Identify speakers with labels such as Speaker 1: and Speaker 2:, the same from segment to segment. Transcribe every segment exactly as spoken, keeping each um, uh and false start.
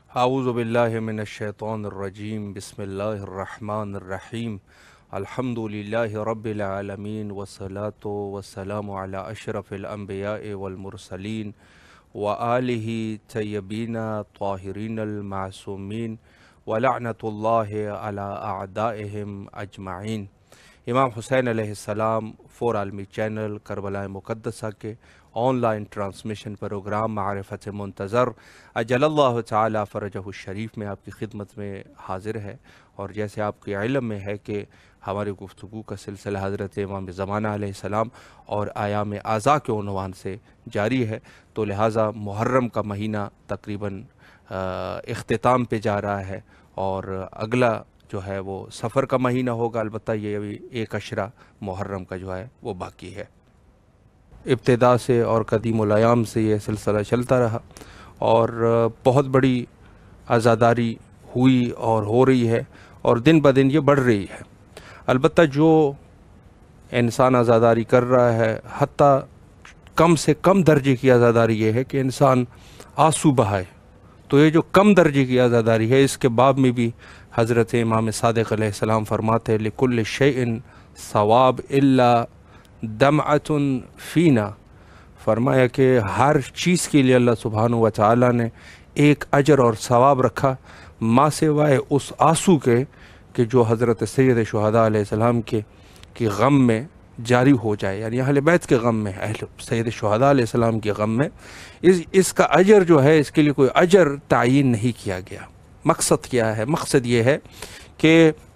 Speaker 1: اعوذ باللہ من الشیطان الرجیم بسم اللہ الرحمن الرحیم الحمد للہ رب العالمین والصلاة والسلام علی اشرف الانبیاء والمرسلین وآلہ طیبین طاہرین المعصومین ولعنۃ اللہ علی اعدائہم اجمعین۔ امام حسین علیہ السلام فور عالمی چینل کربلا مقدسہ کے آن لائن ٹرانسمیشن پروگرام معرفت منتظر اجل اللہ تعالی فرجہ الشریف میں آپ کی خدمت میں حاضر ہے، اور جیسے آپ کے علم میں ہے کہ ہماری گفتگو کا سلسلہ حضرت امام زمانہ علیہ السلام اور ایام اعضاء کے عنوان سے جاری ہے، تو لہٰذا محرم کا مہینہ تقریباً اختتام پہ جا رہا ہے، اور اگلا جو ہے وہ سفر کا مہینہ ہوگا۔ البتہ یہ ابھی ایک عشرہ محرم کا جو ہے وہ باقی ہے۔ ابتدا سے اور قدیم الایام سے یہ سلسلہ چلتا رہا، اور بہت بڑی عزاداری ہوئی اور ہو رہی ہے، اور دن بدن یہ بڑھ رہی ہے۔ البتہ جو انسان عزاداری کر رہا ہے، حتیٰ کم سے کم درجے کی عزاداری یہ ہے کہ انسان آنسو بہائے، تو یہ جو کم درجے کی عزاداری ہے، اس کے باب میں بھی حضرت امام صادق علیہ السلام فرماتے ہیں لِكُلِّ شَيْءٍ ثواب إِلَّا دمعۃ فینا، فرمایا کہ ہر چیز کے لیے اللہ سبحانہ و تعالیٰ نے ایک اجر اور ثواب رکھا، ما سوائے اس آنسو کے کہ جو حضرت سید شہداء علیہ السلام کے کی غم میں جاری ہو جائے، یعنی اہل بیت کے غم میں، اہل سید شہداء علیہ السلام کے غم میں اس اس کا اجر جو ہے، اس کے لیے کوئی اجر تعین نہیں کیا گیا۔ مقصد کیا ہے؟ مقصد یہ ہے کہ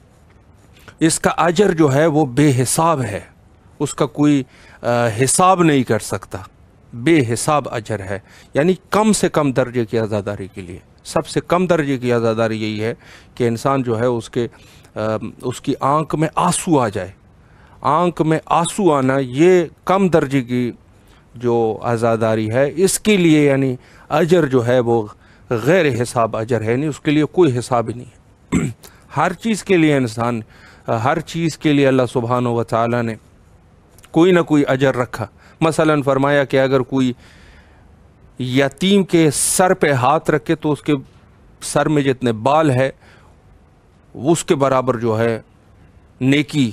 Speaker 1: اس کا اجر جو ہے وہ بے حساب ہے، اس کا کوئی حساب نہیں کر سکتا، بے حساب اجر ہے۔ یعنی کم سے کم درجے کی عزاداری کے لیے سب سے کم درجے کی عزاداری یہی ہے کہ انسان جو ہے اس کے اس کی آنکھ میں آنسو آ جائے۔ آنکھ میں آنسو آنا یہ کم درجے کی جو عزاداری ہے، اس کے لیے یعنی اجر جو ہے وہ غیر حساب اجر ہے، نہیں اس کے لیے کوئی حساب ہی نہیں ہے۔ ہر چیز کے لیے انسان ہر چیز کے لیے اللہ سبحانہ و تعالیٰ نے کوئی نہ کوئی اجر رکھا۔ مثلا فرمایا کہ اگر کوئی یتیم کے سر پہ ہاتھ رکھے تو اس کے سر میں جتنے بال ہے اس کے برابر جو ہے نیکی،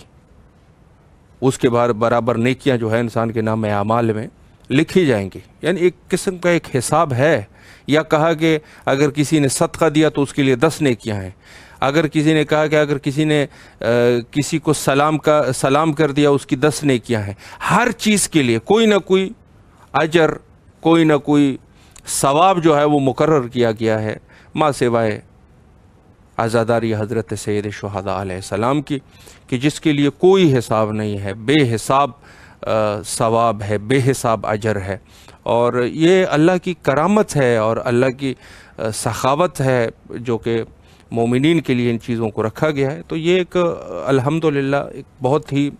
Speaker 1: اس کے برابر نیکیاں جو ہے انسان کے نام اعمال میں لکھی جائیں گی۔ یعنی ایک قسم کا ایک حساب ہے۔ یا کہا کہ اگر کسی نے صدقہ دیا تو اس کے لیے دس نیکیاں ہیں۔ اگر کسی نے کہا کہ اگر کسی نے کسی کو سلام کا سلام کر دیا اس کی دس نیکیاں ہیں۔ ہر چیز کے لیے کوئی نہ کوئی اجر، کوئی نہ کوئی ثواب جو ہے وہ مقرر کیا گیا ہے، ما سوائے عزاداری حضرت سید شہداء علیہ السلام کی، کہ جس کے لیے کوئی حساب نہیں ہے، بے حساب ثواب ہے، بے حساب اجر ہے۔ اور یہ اللہ کی کرامت ہے اور اللہ کی سخاوت ہے جو کہ مومنین کے لیے ان چیزوں کو رکھا گیا ہے۔ تو یہ ایک الحمدللہ ایک بہت ہی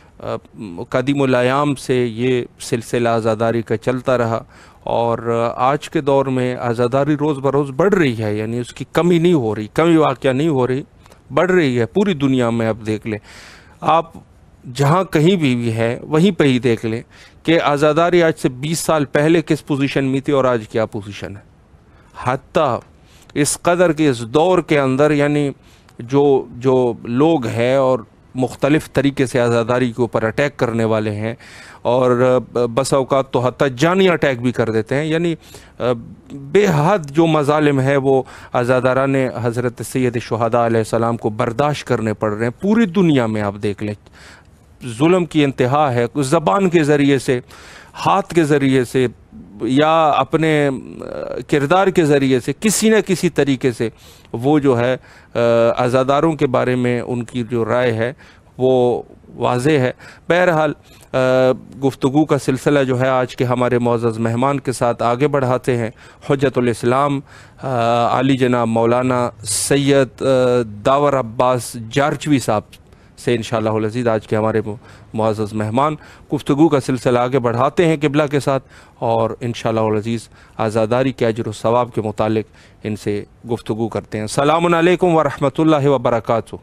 Speaker 1: قدیم الایام سے یہ سلسلہ عزاداری کا چلتا رہا، اور آج کے دور میں عزاداری روز بروز بڑھ رہی ہے، یعنی اس کی کمی نہیں ہو رہی، کمی واقعہ نہیں ہو رہی، بڑھ رہی ہے پوری دنیا میں۔ اب دیکھ لیں آپ جہاں کہیں بھی بھی ہے وہیں پہ ہی دیکھ لیں کہ عزاداری آج سے بیس سال پہلے کس پوزیشن میں تھی اور آج کیا پوزیشن ہے۔ حتیٰ اس قدر کے اس دور کے اندر یعنی جو جو لوگ ہیں اور مختلف طریقے سے عزاداری کے اوپر اٹیک کرنے والے ہیں، اور بس اوقات تو حتیٰ جانی اٹیک بھی کر دیتے ہیں، یعنی بے حد جو مظالم ہے وہ عزاداران حضرت سید شہداء علیہ السلام کو برداشت کرنے پڑ رہے ہیں پوری دنیا میں۔ آپ دیکھ لیں ظلم کی انتہا ہے، زبان کے ذریعے سے، ہاتھ کے ذریعے سے، یا اپنے کردار کے ذریعے سے، کسی نہ کسی طریقے سے وہ جو ہے عزاداروں کے بارے میں ان کی جو رائے ہے وہ واضح ہے۔ بہرحال گفتگو کا سلسلہ جو ہے آج کے ہمارے معزز مہمان کے ساتھ آگے بڑھاتے ہیں۔ حجت الاسلام علی جناب مولانا سید داور عباس جارچوی صاحب سے انشاءاللہ العزیز آج کے ہمارے معزز مہمان گفتگو کا سلسلہ آگے بڑھاتے ہیں قبلہ کے ساتھ، اور انشاءاللہ العزیز عزاداری کے اجر و ثواب کے متعلق ان سے گفتگو کرتے ہیں۔ السلام علیکم ورحمۃ اللہ وبرکاتہ۔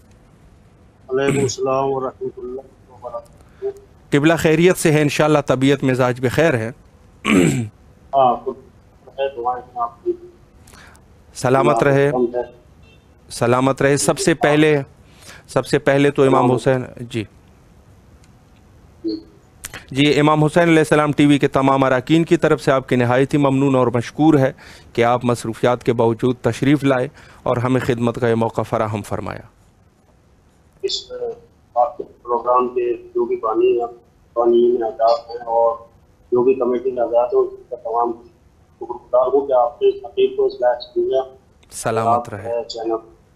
Speaker 2: علیکم السلام ورحمۃ اللہ وبرکاتہ۔
Speaker 1: قبلہ خیریت سے ہے انشاءاللہ، طبیعت مزاج بخیر ہے؟
Speaker 2: ہاں، خود بخیر، دعائیں ہیں آپ کی۔
Speaker 1: سلامت رہے سلامت رہے سب سے پہلے سب سے پہلے تو امام حسین جی جی امام حسین علیہ السلام ٹی وی کے تمام اراکین کی طرف سے آپ کی نہایت ہی ممنون اور مشکور ہے کہ آپ مصروفیات کے باوجود تشریف لائے اور ہمیں خدمت کا یہ موقع فراہم فرمایا۔
Speaker 2: اس آپ کے پروگرام کے جو بھی بانی بانی آزاد ہیں اور جو بھی کمیٹی کے آزاد ہیں اس کا تمام شکرگزار ہوں کہ آپ نے حقیق کو اس لائق سمجھا۔
Speaker 1: سلامت رہے۔
Speaker 2: چینل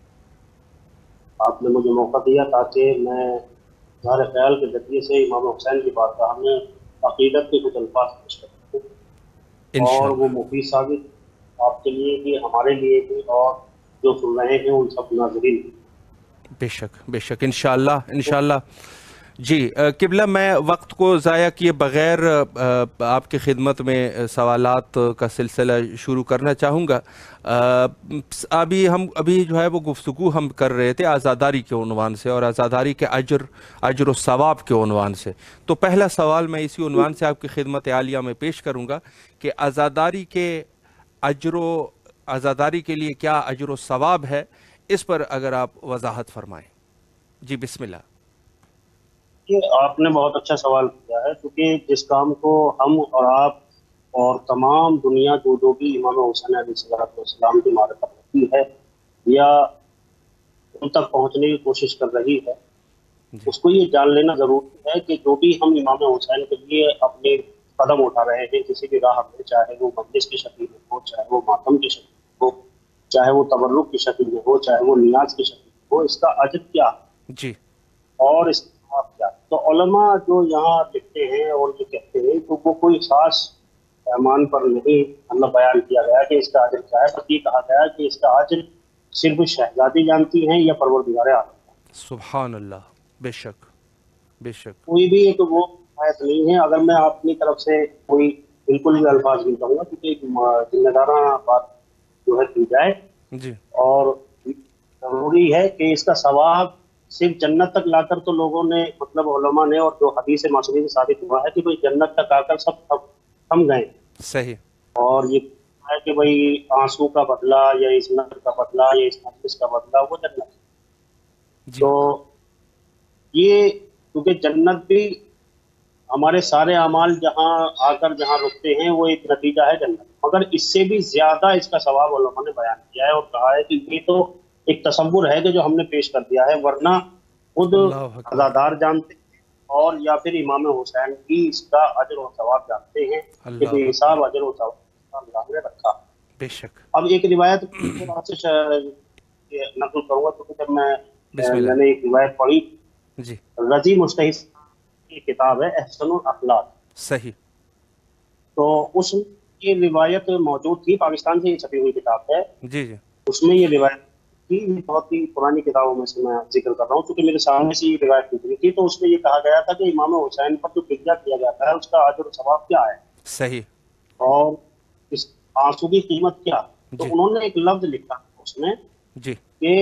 Speaker 2: آپ نے مجھے موقع دیا تاکہ میں ظاہر خیال کے ذریعے سے امام حسین کی بارگاہ میں عقیدت کے کچھ الفاظ پیش کرتا ہوں اور وہ مفید ثابت آپ کے لیے بھی ہمارے لیے بھی اور جو سن رہے ہیں ان سب ناظرین۔
Speaker 1: بے شک بے شک انشاءاللہ انشاءاللہ۔ جی قبلہ میں وقت کو ضائع کیے بغیر آپ کی خدمت میں سوالات کا سلسلہ شروع کرنا چاہوں گا۔ ابھی ہم ابھی جو ہے وہ گفتگو ہم کر رہے تھے عزاداری کے عنوان سے اور عزاداری کے اجر اجر و ثواب کے عنوان سے، تو پہلا سوال میں اسی عنوان سے آپ کی خدمت عالیہ میں پیش کروں گا کہ عزاداری کے اجر و عزاداری کے لیے کیا اجر و ثواب ہے، اس پر اگر آپ وضاحت فرمائیں۔ جی بسم اللہ۔
Speaker 2: آپ نے بہت اچھا سوال کیا ہے کیونکہ جس کام کو ہم اور آپ اور تمام دنیا جو جو بھی امام حسین علیہ السلام کی معرفت رکھتی ہے یا ان تک پہنچنے کی کوشش کر رہی ہے اس کو یہ جان لینا ضروری ہے کہ جو بھی ہم امام حسین کے لیے اپنے قدم اٹھا رہے ہیں کسی بھی راہ میں، چاہے وہ مجلس کی شکل میں ہو، چاہے وہ ماتم کی شکل میں ہو، چاہے وہ تبرک کی شکل میں ہو، چاہے وہ نیاز کی شکل میں ہو، اس کا اجر کیا
Speaker 1: جی
Speaker 2: اور اس کیا۔ تو علماء جو یہاں لکھتے ہیں اور یہ کہتے ہیں تو وہ کوئی خاص پیمان پر نہیں اللہ بیان کیا گیا کہ اس کا اجر کیا ہے، بس یہ کہا گیا کہ اس کا اجر صرف شہزادی جانتی ہیں یا پروردگار عالم۔
Speaker 1: سبحان اللہ، بے شک بے شک۔
Speaker 2: کوئی بھی ایک وہ آیت نہیں ہے۔ اگر میں اپنی طرف سے کوئی بالکل بھی الفاظ نہیں کہوں گا کیونکہ ایک ذمہ دارانہ بات جو ہے کی جائے
Speaker 1: جی
Speaker 2: اور ضروری ہے کہ اس کا ثواب صرف جنت تک لا کر تو لوگوں نے مطلب علماء نے اور جو حدیث معصومی سے ثابت ہوا ہے کہ بھئی جنت تک آ کر سب تھم گئے
Speaker 1: صحیح،
Speaker 2: اور یہ ہے کہ بھئی آنسو کا بدلہ یا اس نظر کا بدلہ یا اس مجلس کا بدلہ وہ جنت
Speaker 1: جی
Speaker 2: تو یہ کیونکہ جنت بھی ہمارے سارے اعمال جہاں آ کر جہاں رکتے ہیں وہ ایک نتیجہ ہے جنت، مگر اس سے بھی زیادہ اس کا ثواب علماء نے بیان کیا ہے اور کہا ہے کہ یہ تو ایک تصور ہے کہ جو ہم نے پیش کر دیا ہے، ورنہ خود
Speaker 1: اللہ اکبر،
Speaker 2: عزادار جانتے ہیں اور یا پھر امام حسین کی اس کا اجر و ثواب جانتے ہیں کہ
Speaker 1: اللہ
Speaker 2: بے حساب اجر و ثواب اللہ نے رکھا۔
Speaker 1: بے شک۔
Speaker 2: اب ایک روایت سے نقل کروں گا کیونکہ جب میں
Speaker 1: بسم
Speaker 2: میں
Speaker 1: اللہ۔
Speaker 2: نے ایک روایت پڑھی،
Speaker 1: جی
Speaker 2: رضی مجتہد کی کتاب ہے احسن الاخلاق،
Speaker 1: صحیح،
Speaker 2: تو اس میں یہ روایت موجود تھی، پاکستان سے یہ چھپی ہوئی کتاب ہے،
Speaker 1: جی جی
Speaker 2: اس میں یہ روایت تھی، بہت ہی پرانی کتابوں میں سے میں ذکر کر رہا ہوں کیونکہ میرے سامنے سے یہ روایت نکلی تھی، تو اس میں یہ کہا گیا تھا کہ امام حسین پر جو فدیہ کیا جاتا ہے اس کا اجر و ثواب کیا ہے
Speaker 1: صحیح،
Speaker 2: اور اس آنسو کی قیمت کیا۔ تو
Speaker 1: جی
Speaker 2: انہوں نے ایک لفظ لکھا اس میں
Speaker 1: جی
Speaker 2: کہ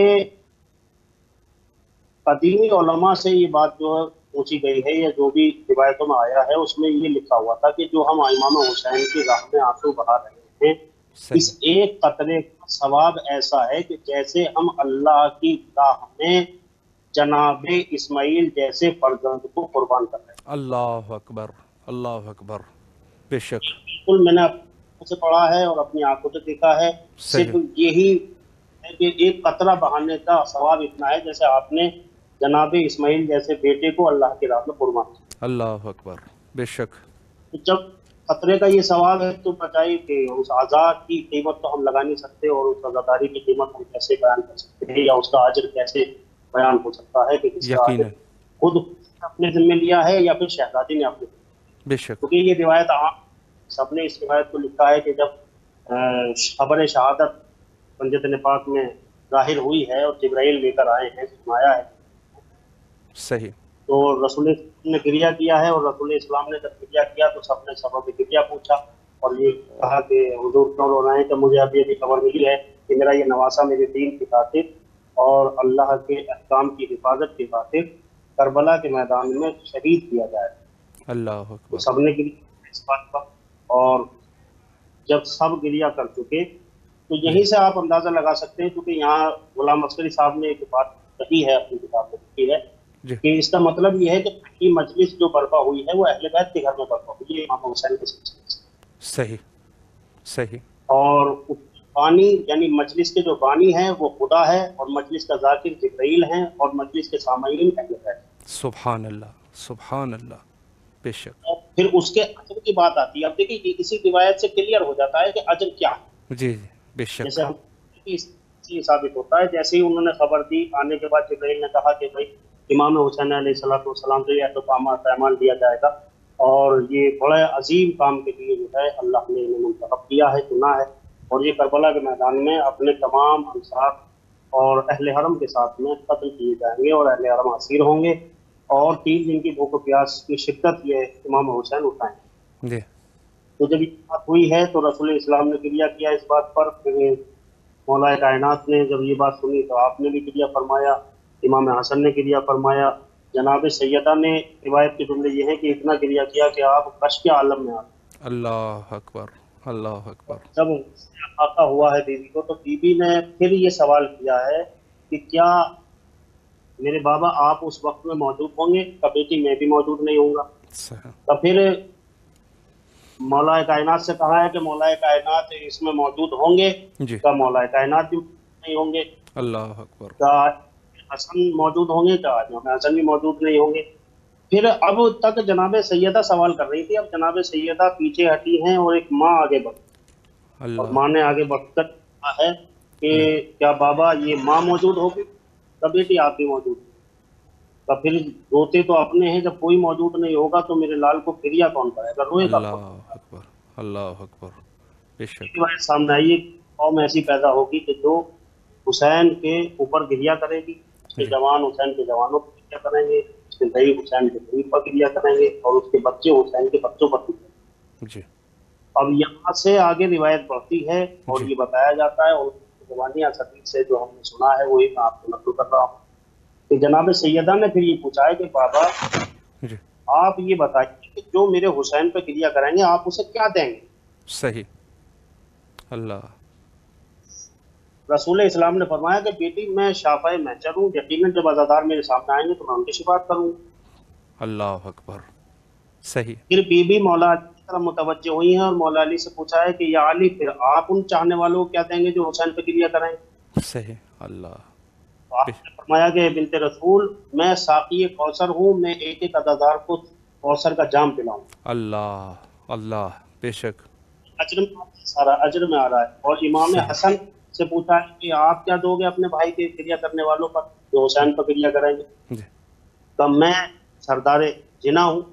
Speaker 2: قدیمی علماء سے یہ بات جو پوچھی گئی ہے یا جو بھی روایتوں میں آیا ہے اس میں یہ لکھا ہوا تھا کہ جو ہم امام حسین کی راہ میں آنسو بہا رہے ہیں اس
Speaker 1: صحیح،
Speaker 2: ایک قطرے کا ثواب ایسا ہے کہ جیسے ہم اللہ کی راہ میں جناب اسماعیل جیسے فرزند کو قربان کر رہے ہیں۔
Speaker 1: اللہ اکبر اللہ اکبر، بے شک،
Speaker 2: بالکل میں نے اپنی سے پڑھا ہے اور اپنی آنکھوں سے دیکھا ہے، صرف
Speaker 1: صحیح،
Speaker 2: یہی ہے کہ ایک قطرہ بہانے کا ثواب اتنا ہے جیسے آپ نے جناب اسماعیل جیسے بیٹے کو اللہ کی راہ میں قربان کیا۔
Speaker 1: اللہ اکبر، بے شک،
Speaker 2: تو جب قطرے کا یہ سوال ہے تو بتائیے کہ اس عزا کی قیمت تو ہم لگا نہیں سکتے اور اس عزاداری کی قیمت ہم کیسے بیان کر سکتے ہیں یا اس کا اجر کیسے بیان ہو سکتا ہے کہ اس کا اجر
Speaker 1: یقیناً،
Speaker 2: خود اپنے ذمہ لیا ہے یا پھر شہزادی نے اپنے،
Speaker 1: بے شک،
Speaker 2: کیونکہ یہ روایت عام سب نے اس روایت کو لکھا ہے کہ جب خبر شہادت پنجتن پاک میں ظاہر ہوئی ہے اور جبرائیل لے کر آئے ہیں، فرمایا ہے
Speaker 1: صحیح،
Speaker 2: تو رسول نے گریہ کیا ہے اور رسول اسلام نے جب گریہ کیا تو سب نے سبب گریہ پوچھا اور یہ کہا کہ حضور کیوں رو رہے ہیں کہ مجھے ابھی ابھی خبر ملی ہے کہ میرا یہ نواسا میرے دین کی خاطر اور اللہ کے احکام کی حفاظت کی خاطر کربلا کے میدان میں شہید کیا جائے۔
Speaker 1: اللہ
Speaker 2: تو
Speaker 1: اکبر،
Speaker 2: سب نے گریہ اس بات پر اور جب سب گریہ کر چکے تو یہیں سے آپ اندازہ لگا سکتے ہیں، کیونکہ یہاں غلام عسکری صاحب نے ایک بات کہی ہے اپنی کتاب میں لکھی ہے
Speaker 1: جی
Speaker 2: کہ اس کا مطلب یہ ہے کہ پہلی مجلس جو برپا ہوئی ہے وہ اہل بیت کے گھر میں برپا ہوئی ہے، امام حسین کے سلسلے سے۔
Speaker 1: صحیح صحیح
Speaker 2: اور بانی یعنی مجلس کے جو بانی ہیں وہ خدا ہے، اور مجلس کا ذاکر جبرائیل ہیں، اور مجلس کے سامعین اہل بیت۔
Speaker 1: سبحان اللہ سبحان اللہ، بے شک،
Speaker 2: اور پھر اس کے اجر کی بات آتی ہے۔ اب دیکھیے کہ اسی روایت سے کلیئر ہو جاتا ہے کہ اجر کیا ہے۔
Speaker 1: جی جی بے شک،
Speaker 2: جیسے ہم یہ ثابت ہوتا ہے، جیسے ہی انہوں نے خبر دی آنے کے بعد جبرائیل نے کہا کہ بھائی امام حسین علیہ الصلوۃ والسلام سے یہ تو پیمان دیا جائے گا، اور یہ بڑے عظیم کام کے لیے جو ہے اللہ نے انہیں منتخب کیا ہے، چنا ہے، اور یہ کربلا کے میدان میں اپنے تمام انصار اور اہل حرم کے ساتھ میں قتل کیے جائیں گے، اور اہل حرم اسیر ہوں گے، اور تین دن کی بھوک و پیاس کی شدت یہ امام حسین اٹھائیں گے۔
Speaker 1: جی
Speaker 2: تو جب یہ بات ہوئی ہے تو رسول اسلام نے کلیا کیا اس بات پر، پھر مولا کائنات نے جب یہ بات سنی تو آپ نے بھی کلیا فرمایا، امام حسن نے کلیا فرمایا، جناب سیدہ نے روایت کے جملے یہ ہیں کہ اتنا کلیا کیا کہ آپ کش کے عالم میں آ گئے۔
Speaker 1: اللہ اکبر اللہ اکبر،
Speaker 2: جب آقا ہوا ہے بیوی کو، تو بیوی نے پھر یہ سوال کیا ہے کہ کیا میرے بابا آپ اس وقت میں موجود ہوں گے؟ کہ بیٹی میں بھی موجود نہیں ہوں گا۔
Speaker 1: صحیح،
Speaker 2: تو پھر مولا کائنات سے کہا ہے کہ مولا کائنات اس میں موجود ہوں گے؟
Speaker 1: جی
Speaker 2: کیا مولا کائنات بھی نہیں ہوں گے؟
Speaker 1: اللہ اکبر،
Speaker 2: کیا حسن موجود ہوں گے؟ کیا امام حسن بھی موجود نہیں ہوں گے؟ پھر اب تک جناب سیدہ سوال کر رہی تھی، اب جناب سیدہ پیچھے ہٹی ہیں اور ایک ماں آگے بڑھ، اور
Speaker 1: اللہ
Speaker 2: ماں نے آگے بڑھ کر کہا ہے کہ کیا بابا یہ ماں موجود ہوگی؟ کیا بیٹی آپ بھی موجود ہیں؟ تو پھر روتے تو اپنے ہیں، جب کوئی موجود نہیں ہوگا تو میرے لال کو فریہ کون کرے گا، روئے گا کون؟
Speaker 1: اللہ اکبر اللہ اکبر، بے شک،
Speaker 2: روایت سامنے آئی ہے کہ قوم ایسی پیدا ہوگی کہ جو حسین کے اوپر گریا کرے گی، اس کے
Speaker 1: جی
Speaker 2: جوان حسین کے جوانوں پر گریا کریں گے، اس کے ضعیف حسین کے ضعیف پر گریا کریں گے، اور اس کے بچے حسین کے بچوں پر گریا کریں گے۔
Speaker 1: جی
Speaker 2: اب یہاں سے آگے روایت بڑھتی ہے اور
Speaker 1: جی
Speaker 2: یہ بتایا جاتا ہے، اور زبانی اساطیر سے جو ہم نے سنا ہے وہی میں آپ کو نقل کر رہا ہوں کہ جناب سیدہ نے پھر یہ پوچھا ہے کہ بابا
Speaker 1: جی
Speaker 2: آپ یہ بتائیے کہ جو میرے حسین پہ گریا کریں گے آپ اسے کیا دیں گے؟
Speaker 1: صحیح، اللہ
Speaker 2: رسول اسلام نے فرمایا کہ بیٹی میں شافع محشر ہوں، یقیناً جب عزادار میرے سامنے آئیں گے تو میں ان کی شفاعت کروں گا۔
Speaker 1: اللہ اکبر، صحیح،
Speaker 2: پھر بی بی مولا علی کی طرف متوجہ ہوئی ہیں اور مولا علی سے پوچھا ہے کہ یا علی پھر آپ ان چاہنے والوں کو کیا دیں گے جو حسین پہ گریا کریں گے؟
Speaker 1: صحیح، اللہ
Speaker 2: تو آپ نے فرمایا کہ بنت رسول میں ساقی کوثر ہوں، میں ایک ایک عزادار کو کوثر کا جام پلاؤں۔
Speaker 1: اللہ اللہ، بے شک،
Speaker 2: اجر میں آ رہا ہے، سارا اجر میں آ رہا ہے۔ اور امام
Speaker 1: صحیح،
Speaker 2: حسن سے پوچھا ہے کہ آپ کیا دو گے اپنے بھائی کے گریا کرنے والوں پر جو حسین پر گریا کریں گے؟
Speaker 1: جی
Speaker 2: تو میں سردار جنا ہوں،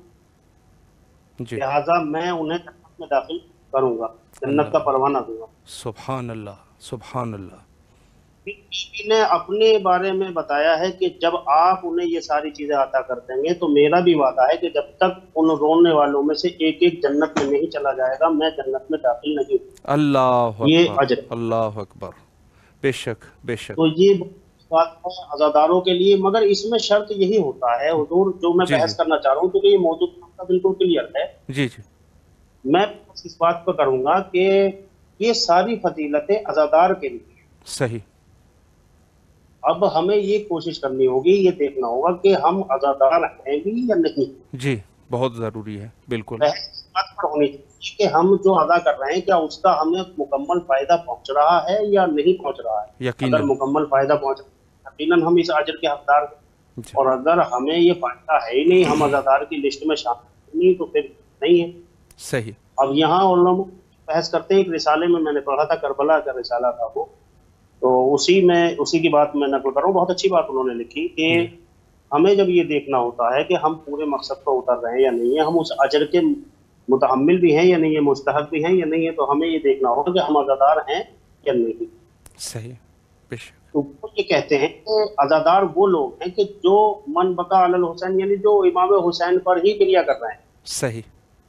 Speaker 1: جی،
Speaker 2: لہٰذا میں انہیں جنت میں داخل کروں گا، جنت کا
Speaker 1: اللہ
Speaker 2: پروانہ دوں گا۔
Speaker 1: سبحان اللہ سبحان اللہ،
Speaker 2: بی بی نے اپنے بارے میں بتایا ہے کہ جب آپ انہیں یہ ساری چیزیں عطا کر دیں گے تو میرا بھی وعدہ ہے کہ جب تک ان رونے والوں میں سے ایک ایک جنت میں نہیں چلا جائے گا میں جنت میں داخل نہیں ہوں۔
Speaker 1: اللہ
Speaker 2: یہ
Speaker 1: اکبر
Speaker 2: اجر ہے۔
Speaker 1: اللہ اکبر، بے شک بے شک،
Speaker 2: تو یہ بات ہے عزاداروں کے لیے، مگر اس میں شرط یہی ہوتا ہے حضور، جو میں
Speaker 1: جی جی
Speaker 2: بحث کرنا چاہ رہا ہوں کیونکہ یہ موضوع کا بالکل کلیئر ہے،
Speaker 1: جی جی،
Speaker 2: میں اس بات پر کروں گا کہ یہ ساری فضیلتیں عزادار کے لیے۔
Speaker 1: صحیح،
Speaker 2: اب ہمیں یہ کوشش کرنی ہوگی، یہ دیکھنا ہوگا کہ ہم عزادار ہیں بھی یا نہیں۔
Speaker 1: جی بہت ضروری ہے، بالکل،
Speaker 2: بحث اس بات پر ہونی چاہیے کہ ہم جو ادا کر رہے ہیں کیا اس کا ہمیں مکمل فائدہ پہنچ رہا ہے یا نہیں پہنچ رہا ہے۔ اگر
Speaker 1: یقیناً،
Speaker 2: مکمل فائدہ پہنچ رہا ہے یقیناً ہم اس اجر کے حقدار ہیں،
Speaker 1: جی
Speaker 2: اور اگر ہمیں یہ فائدہ ہے ہی نہیں، ہم عزادار کی لسٹ میں شامل نہیں، تو پھر نہیں ہے۔
Speaker 1: صحیح،
Speaker 2: اب یہاں علماء بحث کرتے ہیں، ایک رسالے میں میں نے پڑھا تھا، کربلا کا رسالہ تھا وہ، تو اسی میں اسی کی بات میں نقل کر رہا ہوں، بہت اچھی بات انہوں نے لکھی کہ
Speaker 1: جی
Speaker 2: ہمیں جب یہ دیکھنا ہوتا ہے کہ ہم پورے مقصد پر اتر رہے ہیں یا نہیں ہے، ہم اس اجر کے متحمل بھی ہیں یا نہیں ہے، مستحق بھی ہیں یا نہیں ہے، تو ہمیں یہ دیکھنا ہوگا کہ ہم عزادار ہیں یا نہیں۔
Speaker 1: صحیح، بے شک،
Speaker 2: تو وہ یہ کہتے ہیں کہ عزادار وہ لوگ ہیں کہ جو من بقا علی الحسین، یعنی جو امام حسین پر ہی گریا کر رہے ہیں۔
Speaker 1: صحیح،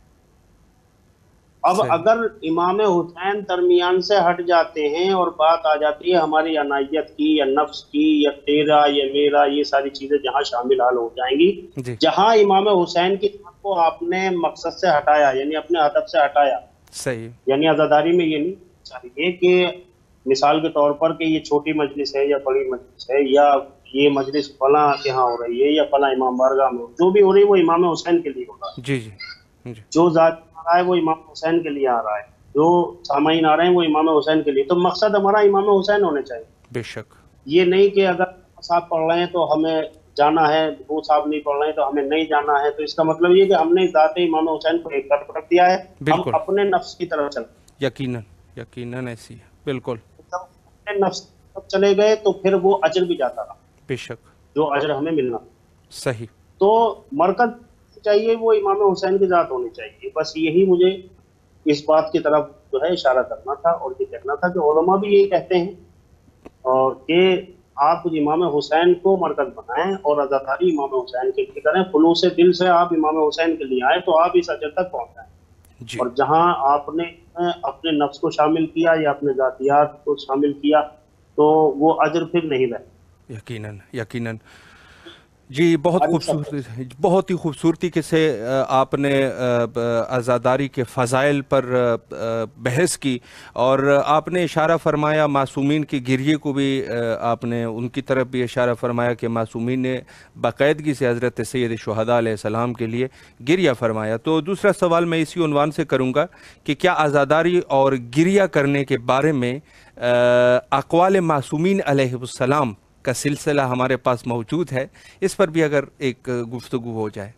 Speaker 2: اب
Speaker 1: صحیح،
Speaker 2: اگر امام حسین درمیان سے ہٹ جاتے ہیں اور بات آ جاتی ہے ہماری عنایت کی یا نفس کی یا تیرا یا میرا، یہ ساری چیزیں جہاں شامل حال ہو جائیں گی،
Speaker 1: جی
Speaker 2: جہاں امام حسین کی بات کو آپ نے مقصد سے ہٹایا، یعنی اپنے ہدف سے ہٹایا،
Speaker 1: صحیح،
Speaker 2: یعنی عزاداری میں یہ نہیں چاہیے کہ مثال کے طور پر کہ یہ چھوٹی مجلس ہے یا بڑی مجلس ہے، یا یہ مجلس فلاں کے ہاں ہو رہی ہے یا فلاں امام بارگاہ میں جو بھی ہو رہی ہے وہ امام حسین کے لیے ہو رہا ہے،
Speaker 1: جی جی جی
Speaker 2: جو ذات آ رہا ہے وہ امام حسین کے لیے آ رہا ہے، جو سامعین آ رہے ہیں وہ امام حسین کے لیے، تو مقصد ہمارا امام حسین ہونے چاہیے.
Speaker 1: بے شک.
Speaker 2: یہ نہیں کہ اگر صاحب پڑھ رہے ہیں تو ہمیں جانا ہے، وہ صاحب نہیں پڑھ رہے ہیں تو ہمیں نہیں جانا ہے، تو اس کا مطلب یہ کہ ہم نے ذات امام حسین کو ایک طرف رکھ دیا ہے، ہم
Speaker 1: بالکل.
Speaker 2: اپنے نفس کی طرف چل رہے
Speaker 1: یقیناً یقیناً ایسی ہے. بالکل.
Speaker 2: ہیں. جب اپنے نفس کی طرف چلے گئے تو پھر وہ اجر بھی جاتا رہا
Speaker 1: بے شک.
Speaker 2: جو اجر ہمیں ملنا.
Speaker 1: صحیح.
Speaker 2: تو مرکز چاہیے وہ امام حسین کی ذات ہونی چاہیے. بس یہی مجھے اس بات کی طرف جو ہے اشارہ کرنا تھا، اور یہ کہنا تھا کہ علماء بھی یہی کہتے ہیں اور کہ آپ امام حسین کو مرکز بنائیں اور عزاداری امام حسین کے لیے کریں، خلوص دل سے آپ امام حسین کے لیے آئیں تو آپ اس اجر تک پہنچ جائیں.
Speaker 1: جی.
Speaker 2: اور جہاں آپ نے اپنے نفس کو شامل کیا یا اپنے ذاتیات کو شامل کیا تو وہ اجر پھر نہیں رہے.
Speaker 1: یقیناً یقیناً. جی بہت خوبصورتی بہت ہی خوبصورتی کے سے آپ نے عزاداری کے فضائل پر بحث کی، اور آپ نے اشارہ فرمایا معصومین کی گریے کو بھی، آپ نے ان کی طرف بھی اشارہ فرمایا کہ معصومین نے باقاعدگی سے حضرت سید شہداء علیہ السلام کے لیے گریہ فرمایا. تو دوسرا سوال میں اسی عنوان سے کروں گا کہ کیا عزاداری اور گریہ کرنے کے بارے میں اقوال معصومین علیہ السلام کا سلسلہ ہمارے پاس موجود ہے؟ اس پر بھی اگر ایک گفتگو ہو جائے.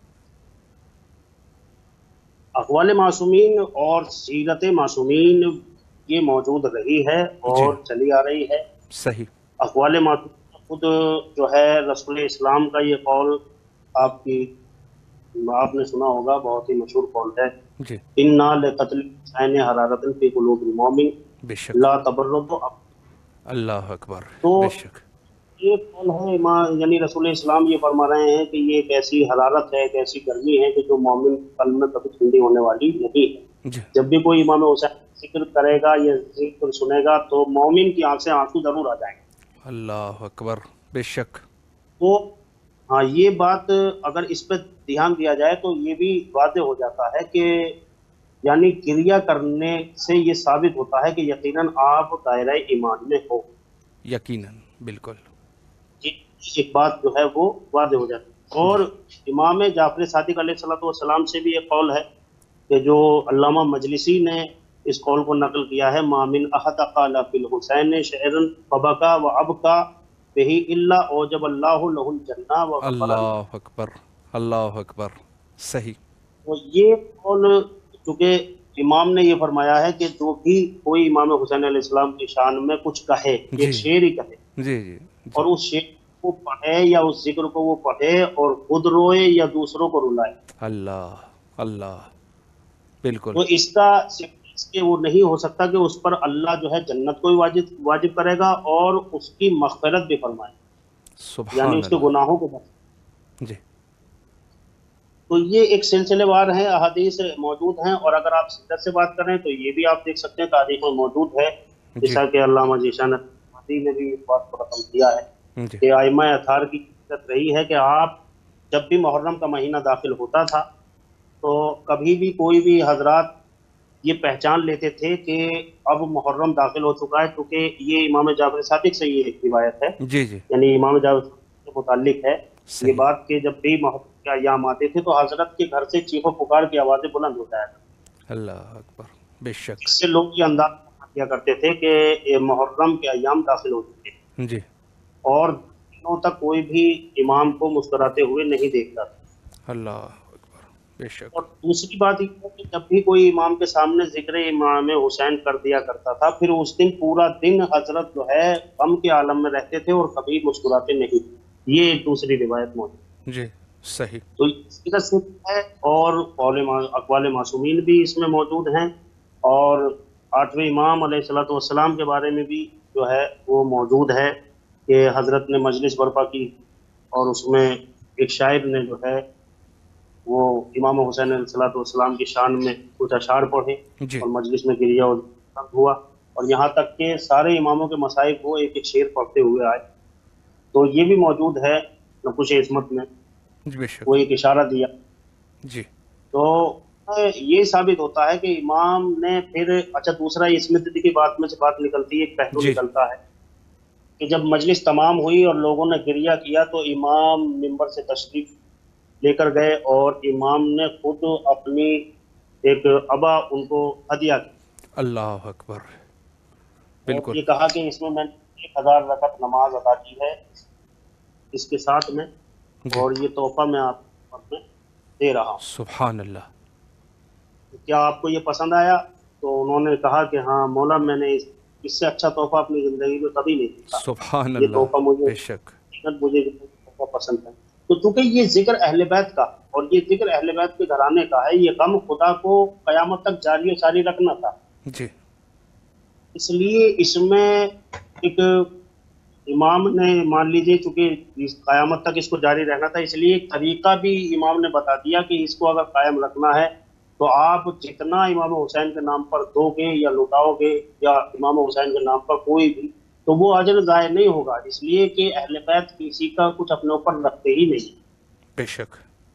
Speaker 2: اقوال معصومین اور سیرت معصومین یہ موجود رہی ہے اور
Speaker 1: جی.
Speaker 2: چلی آ رہی ہے.
Speaker 1: صحیح.
Speaker 2: اقوال معصومین خود جو ہے رسول اسلام کا یہ قول آپ کی آپ نے سنا ہوگا، بہت ہی مشہور قول ہے،
Speaker 1: جی.
Speaker 2: اِنَّا لِقَتْلِ حُسَینِ حَرَارَةً فِی قُلُوبِ الْمُؤْمِنِ
Speaker 1: بے شک.
Speaker 2: لَا تَبَرُّدُ.
Speaker 1: اللہ اکبر.
Speaker 2: تو
Speaker 1: بے شک.
Speaker 2: یہ قول ہے امام یعنی رسول اسلام یہ فرما رہے ہیں کہ یہ ایک ایسی حرارت ہے، ایک ایسی گرمی ہے کہ جو مومن قلب میں کبھی ٹھنڈی ہونے والی نہیں ہے.
Speaker 1: جی.
Speaker 2: جب بھی کوئی امام حسین ذکر کرے گا یا ذکر سنے گا تو مومن کی آنکھ سے آنسو ضرور آ جائیں گے.
Speaker 1: اللہ اکبر. بے شک.
Speaker 2: تو ہاں یہ بات اگر اس پہ دھیان دیا جائے تو یہ بھی واضح ہو جاتا ہے کہ یعنی گریہ کرنے سے یہ ثابت ہوتا ہے کہ یقیناً آپ دائرہ ایمان میں ہو.
Speaker 1: یقیناً. بالکل.
Speaker 2: ایک بات جو ہے وہ واضح ہو جاتی ہے. اور امام جعفر صادق علیہ الصلوۃ والسلام سے بھی ایک قول ہے کہ جو علامہ مجلسی نے اس قول کو نقل کیا ہے، ما من احد قال فی الحسین شعرا فبکا وابکا بہ الا اوجب اللہ لہ الجنہ وغفر له.
Speaker 1: اللہ اکبر. اللہ اکبر. صحیح.
Speaker 2: تو یہ قول چونکہ امام نے یہ فرمایا ہے کہ جو بھی کوئی امام حسین علیہ السلام کی شان میں کچھ کہے، ایک
Speaker 1: جی
Speaker 2: شعر ہی کہے،
Speaker 1: جی جی.
Speaker 2: اور اس شعر کو پڑھے یا اس ذکر کو وہ پڑھے اور خود روئے یا دوسروں کو رلائے،
Speaker 1: اللہ اللہ. بالکل.
Speaker 2: تو اس کا اس کے وہ نہیں ہو سکتا کہ اس پر اللہ جو ہے جنت کو بھی واجب واجب کرے گا اور اس کی مغفرت بھی فرمائے،
Speaker 1: سبحان
Speaker 2: یعنی اس کے
Speaker 1: اللہ.
Speaker 2: گناہوں کو بخشے.
Speaker 1: جی.
Speaker 2: تو یہ ایک سلسلے وار ہیں، احادیث موجود ہیں. اور اگر آپ سیرت سے بات کریں تو یہ بھی آپ دیکھ سکتے ہیں تاریخ میں موجود ہے،
Speaker 1: جی.
Speaker 2: جیسا کہ علامہ ذیشان الحمدی نے بھی اس بات کو رقم کیا ہے
Speaker 1: جی.
Speaker 2: کہ ائمہ اطہار کی عادت رہی ہے کہ آپ جب بھی محرم کا مہینہ داخل ہوتا تھا تو کبھی بھی کوئی بھی حضرات یہ پہچان لیتے تھے کہ اب محرم داخل ہو چکا ہے، کیونکہ یہ امام جعفر صادق سے یہ ایک روایت ہے،
Speaker 1: جی جی.
Speaker 2: یعنی امام جعفر صادق کے متعلق ہے یہ
Speaker 1: صحیح.
Speaker 2: بات کہ جب بھی محرم کے ایام آتے تھے تو حضرت کے گھر سے چیخ و پکار کی آوازیں بلند ہو جایا کرتی،
Speaker 1: اللہ اکبر. بے شک.
Speaker 2: جس سے لوگ یہ انداز کیا کرتے تھے کہ یہ محرم کے ایام داخل ہو چکے
Speaker 1: جی.
Speaker 2: اور دنوں تک کوئی بھی امام کو مسکراتے ہوئے نہیں دیکھتا تھا.
Speaker 1: اللہ اکبر. بے شک.
Speaker 2: اور دوسری بات یہ ہے کہ جب بھی کوئی امام کے سامنے ذکر امام حسین کر دیا کرتا تھا پھر اس دن پورا دن حضرت جو ہے غم کے عالم میں رہتے تھے اور کبھی مسکراتے نہیں. یہ ایک دوسری روایت موجود.
Speaker 1: جی. صحیح.
Speaker 2: تو سیرت سے ہے اور قول اقوال معصومین بھی اس میں موجود ہیں، اور آٹھویں امام علیہ الصلوۃ والسلام کے بارے میں بھی جو ہے وہ موجود ہے کہ حضرت نے مجلس برپا کی اور اس میں ایک شاعر نے جو ہے وہ امام حسین علیہ الصلوۃ والسلام کی شان میں کچھ اشعار پڑھے
Speaker 1: جی.
Speaker 2: اور مجلس میں گریہ ہوا، اور یہاں تک کہ سارے اماموں کے مصائب وہ ایک ایک شعر پڑھتے ہوئے آئے. تو یہ بھی موجود ہے نقوش عصمت میں،
Speaker 1: بے شک.
Speaker 2: وہ ایک اشارہ دیا.
Speaker 1: جی.
Speaker 2: تو یہ ثابت ہوتا ہے کہ امام نے پھر، اچھا دوسرا اس میں کی بات میں سے بات نکلتی ہے، ایک پہلو
Speaker 1: جی
Speaker 2: نکلتا ہے کہ جب مجلس تمام ہوئی اور لوگوں نے گریہ کیا تو امام ممبر سے تشریف لے کر گئے اور امام نے خود اپنی ایک ابا ان کو ہدیہ کی
Speaker 1: اللہ اکبر،
Speaker 2: اور
Speaker 1: بالکل
Speaker 2: یہ کہا کہ اس میں میں نے ایک ہزار رکعت نماز ادا کی ہے اس کے ساتھ میں،
Speaker 1: جی،
Speaker 2: اور یہ تحفہ میں آپ کو دے رہا ہوں،
Speaker 1: سبحان اللہ،
Speaker 2: کیا آپ کو یہ پسند آیا؟ تو انہوں نے کہا کہ ہاں مولا، میں نے اس اس سے اچھا تحفہ اپنی زندگی میں کبھی نہیں دیکھا،
Speaker 1: سبحان
Speaker 2: یہ
Speaker 1: اللہ،
Speaker 2: تحفہ مجھے
Speaker 1: بے شک،
Speaker 2: مجھے تحفہ پسند ہے۔ تو چونکہ یہ ذکر اہل بیت کا اور یہ ذکر اہل بیت کے گھرانے کا ہے، یہ غم خدا کو قیامت تک جاری و ساری رکھنا تھا،
Speaker 1: جی
Speaker 2: اس لیے اس میں ایک امام نے مان لیجئے چونکہ اس قیامت تک اس کو جاری رہنا تھا، اس لیے ایک طریقہ بھی امام نے بتا دیا کہ اس کو اگر قائم رکھنا ہے تو آپ جتنا امام حسین کے نام پر دو گے یا لوٹاؤ گے یا امام حسین کے نام پر کوئی بھی، تو وہ اجر ضائع نہیں ہوگا، اس لیے کہ اہل بیت کسی کا کچھ اپنے اوپر رکھتے ہی نہیں۔
Speaker 1: بے شک،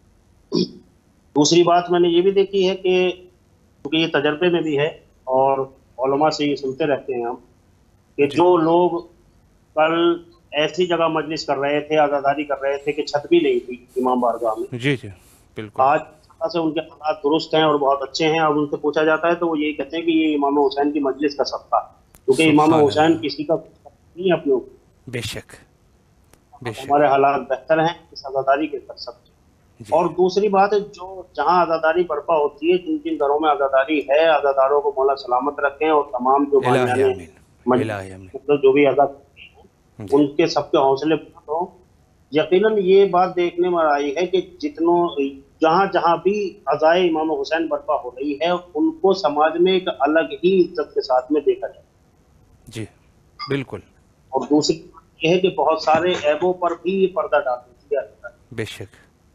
Speaker 2: دوسری بات میں نے یہ بھی دیکھی ہے کہ کیونکہ یہ تجربے میں بھی ہے اور علماء سے یہ سنتے رہتے ہیں ہم، کہ
Speaker 1: جی
Speaker 2: جو لوگ کل ایسی جگہ مجلس کر رہے تھے، عزاداری کر رہے تھے کہ چھت بھی نہیں تھی امام بارگاہ میں،
Speaker 1: جی جی بالکل،
Speaker 2: آج طرح سے ان کے حالات درست ہیں اور بہت اچھے ہیں، اور ان سے پوچھا جاتا ہے تو وہ یہی کہتے ہیں کہ یہ امام حسین کی مجلس کا صدقہ، کیونکہ امام
Speaker 1: سبحان
Speaker 2: حسین
Speaker 1: اللہ،
Speaker 2: کسی کا نہیں ہے اپنے اوپر،
Speaker 1: بے شک، بے
Speaker 2: اب
Speaker 1: شک،
Speaker 2: ہمارے حالات بہتر ہیں اس عزاداری کے کر سکتے ہیں۔
Speaker 1: جی،
Speaker 2: اور دوسری بات ہے، جو جہاں عزاداری برپا ہوتی ہے، جن جن گھروں میں عزاداری ہے، عزاداروں کو مولا سلامت رکھیں، اور تمام جو
Speaker 1: الہی
Speaker 2: بانیان
Speaker 1: آمین، الہی آمین،
Speaker 2: مطلب جو بھی عزا کرتے ہیں
Speaker 1: جی
Speaker 2: ان کے سب کے حوصلے بلند ہوں۔ یقیناً یہ بات دیکھنے میں آئی ہے کہ جتنوں جہاں جہاں بھی عزائے امام حسین برپا ہو رہی ہے، ان کو سماج میں ایک الگ ہی عزت کے ساتھ میں دیکھا جائے،
Speaker 1: جی بالکل،
Speaker 2: اور دوسری بات یہ ہے کہ بہت سارے عیبوں پر بھی یہ پردہ ڈال دیا جاتا ہے۔
Speaker 1: بے شک،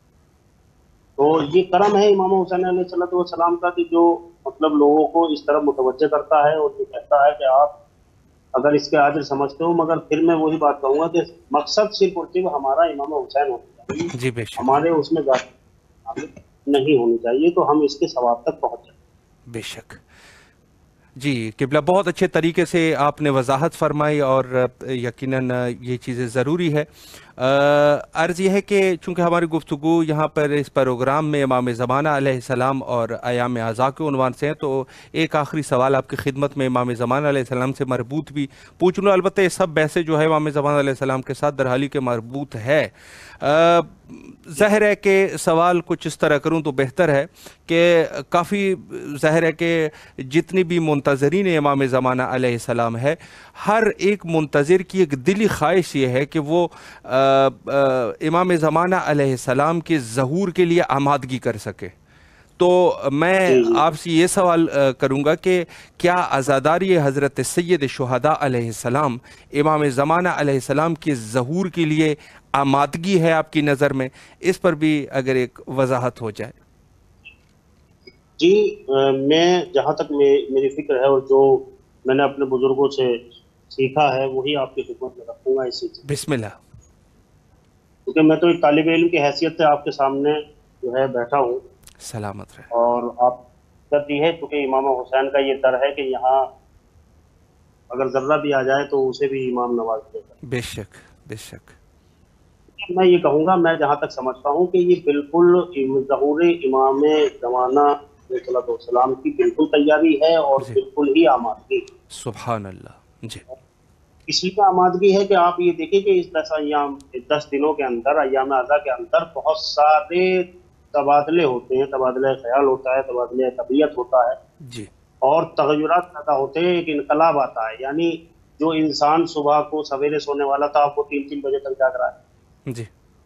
Speaker 2: تو یہ کرم ہے امام حسین علیہ الصلوۃ والسلام کا کہ جو مطلب لوگوں کو اس طرف متوجہ کرتا ہے اور یہ کہتا ہے کہ آپ اگر اس کے عادل سمجھتے ہو، مگر پھر میں وہی بات کہوں گا کہ مقصد صرف اور صرف ہمارا امام حسین ہونا چاہیے،
Speaker 1: جی بے شک،
Speaker 2: ہمارے اس میں ذات نہیں ہونی چاہیے، تو ہم اس کے ثواب تک پہنچ جائیں۔
Speaker 1: بے شک، جی قبلہ بہت اچھے طریقے سے آپ نے وضاحت فرمائی، اور یقیناً یہ چیزیں ضروری ہے۔ عرض یہ ہے کہ چونکہ ہماری گفتگو یہاں پر اس پروگرام میں امام زمانہ علیہ السلام اور ایام اعزاء کے عنوان سے ہے، تو ایک آخری سوال آپ کی خدمت میں امام زمانہ علیہ السلام سے مربوط بھی پوچھ لوں، البتہ یہ سب بحثیں جو ہے امام زمانہ علیہ السلام کے ساتھ درحالی کے مربوط ہے۔ ظاہر ہے کہ سوال کچھ اس طرح کروں تو بہتر ہے کہ کافی ظاہر ہے کہ جتنی بھی منتظرین امام زمانہ علیہ السلام ہے، ہر ایک منتظر کی ایک دلی خواہش یہ ہے کہ وہ آ, آ, امام زمانہ علیہ السلام کے ظہور کے لیے آمادگی کر سکے۔ تو میں
Speaker 2: جی جی
Speaker 1: آپ سے یہ سوال کروں گا کہ کیا عزاداری حضرت سید شہداء علیہ السلام امام زمانہ علیہ السلام کے ظہور کے لیے آمادگی ہے آپ کی نظر میں؟ اس پر بھی اگر ایک وضاحت ہو جائے۔
Speaker 2: جی، میں جہاں تک میری فکر ہے اور جو میں نے اپنے بزرگوں سے سیکھا ہے وہی آپ کی خدمت میں رکھوں گا اسی سے،
Speaker 1: بسم اللہ،
Speaker 2: کیونکہ میں تو ایک طالب علم کی حیثیت سے آپ کے سامنے جو ہے بیٹھا ہوں،
Speaker 1: سلامت رہے،
Speaker 2: اور آپ کر دی ہے کیونکہ امام حسین کا یہ در ہے کہ یہاں اگر ذرہ بھی آ جائے تو اسے بھی امام نواز دے گا۔
Speaker 1: بے شک، بے شک،
Speaker 2: میں یہ کہوں گا، میں جہاں تک سمجھتا ہوں کہ یہ بالکل ظہور امام زمانہ علیہ السلام کی بالکل تیاری ہے اور
Speaker 1: جی
Speaker 2: بالکل ہی آمادگی۔
Speaker 1: سبحان اللہ، جی
Speaker 2: اس لیے آمادگی ہے کہ آپ یہ دیکھیں کہ اس دس ایام دس دنوں کے اندر، ایام اعزا کے اندر بہت سارے تبادلے ہوتے ہیں، تبادلہ خیال ہوتا ہے، تبادلہ طبیعت ہوتا ہے،
Speaker 1: جی
Speaker 2: اور تغیرات پیدا ہوتے ہیں، ایک انقلاب آتا ہے، یعنی جو انسان صبح کو سویرے سونے والا تھا وہ تین تین بجے تک جاگ رہا ہے،
Speaker 1: جی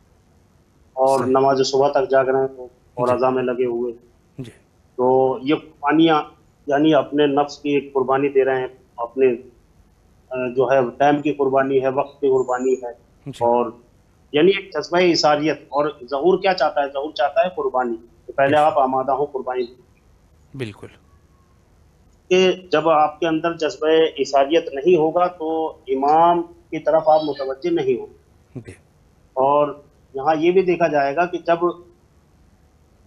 Speaker 2: اور
Speaker 1: صحیح،
Speaker 2: نماز صبح تک جاگ رہے ہیں اور
Speaker 1: جی
Speaker 2: اذان میں لگے ہوئے،
Speaker 1: جی
Speaker 2: تو یہ قربانیاں یعنی اپنے نفس کی ایک قربانی دے رہے ہیں، اپنے جو ہے ٹائم کی قربانی ہے، وقت کی قربانی ہے،
Speaker 1: جی
Speaker 2: اور یعنی ایک جذبہ اثاریت، اور ظہور کیا چاہتا ہے؟ ظہور چاہتا ہے قربانی، تو
Speaker 1: بے
Speaker 2: پہلے آپ
Speaker 1: شک،
Speaker 2: آمادہ ہوں قربانی
Speaker 1: بالکل،
Speaker 2: کہ جب آپ کے اندر جذبہ اثاریت نہیں ہوگا تو امام کی طرف آپ متوجہ نہیں ہوں،
Speaker 1: جی
Speaker 2: اور یہاں یہ بھی دیکھا جائے گا کہ جب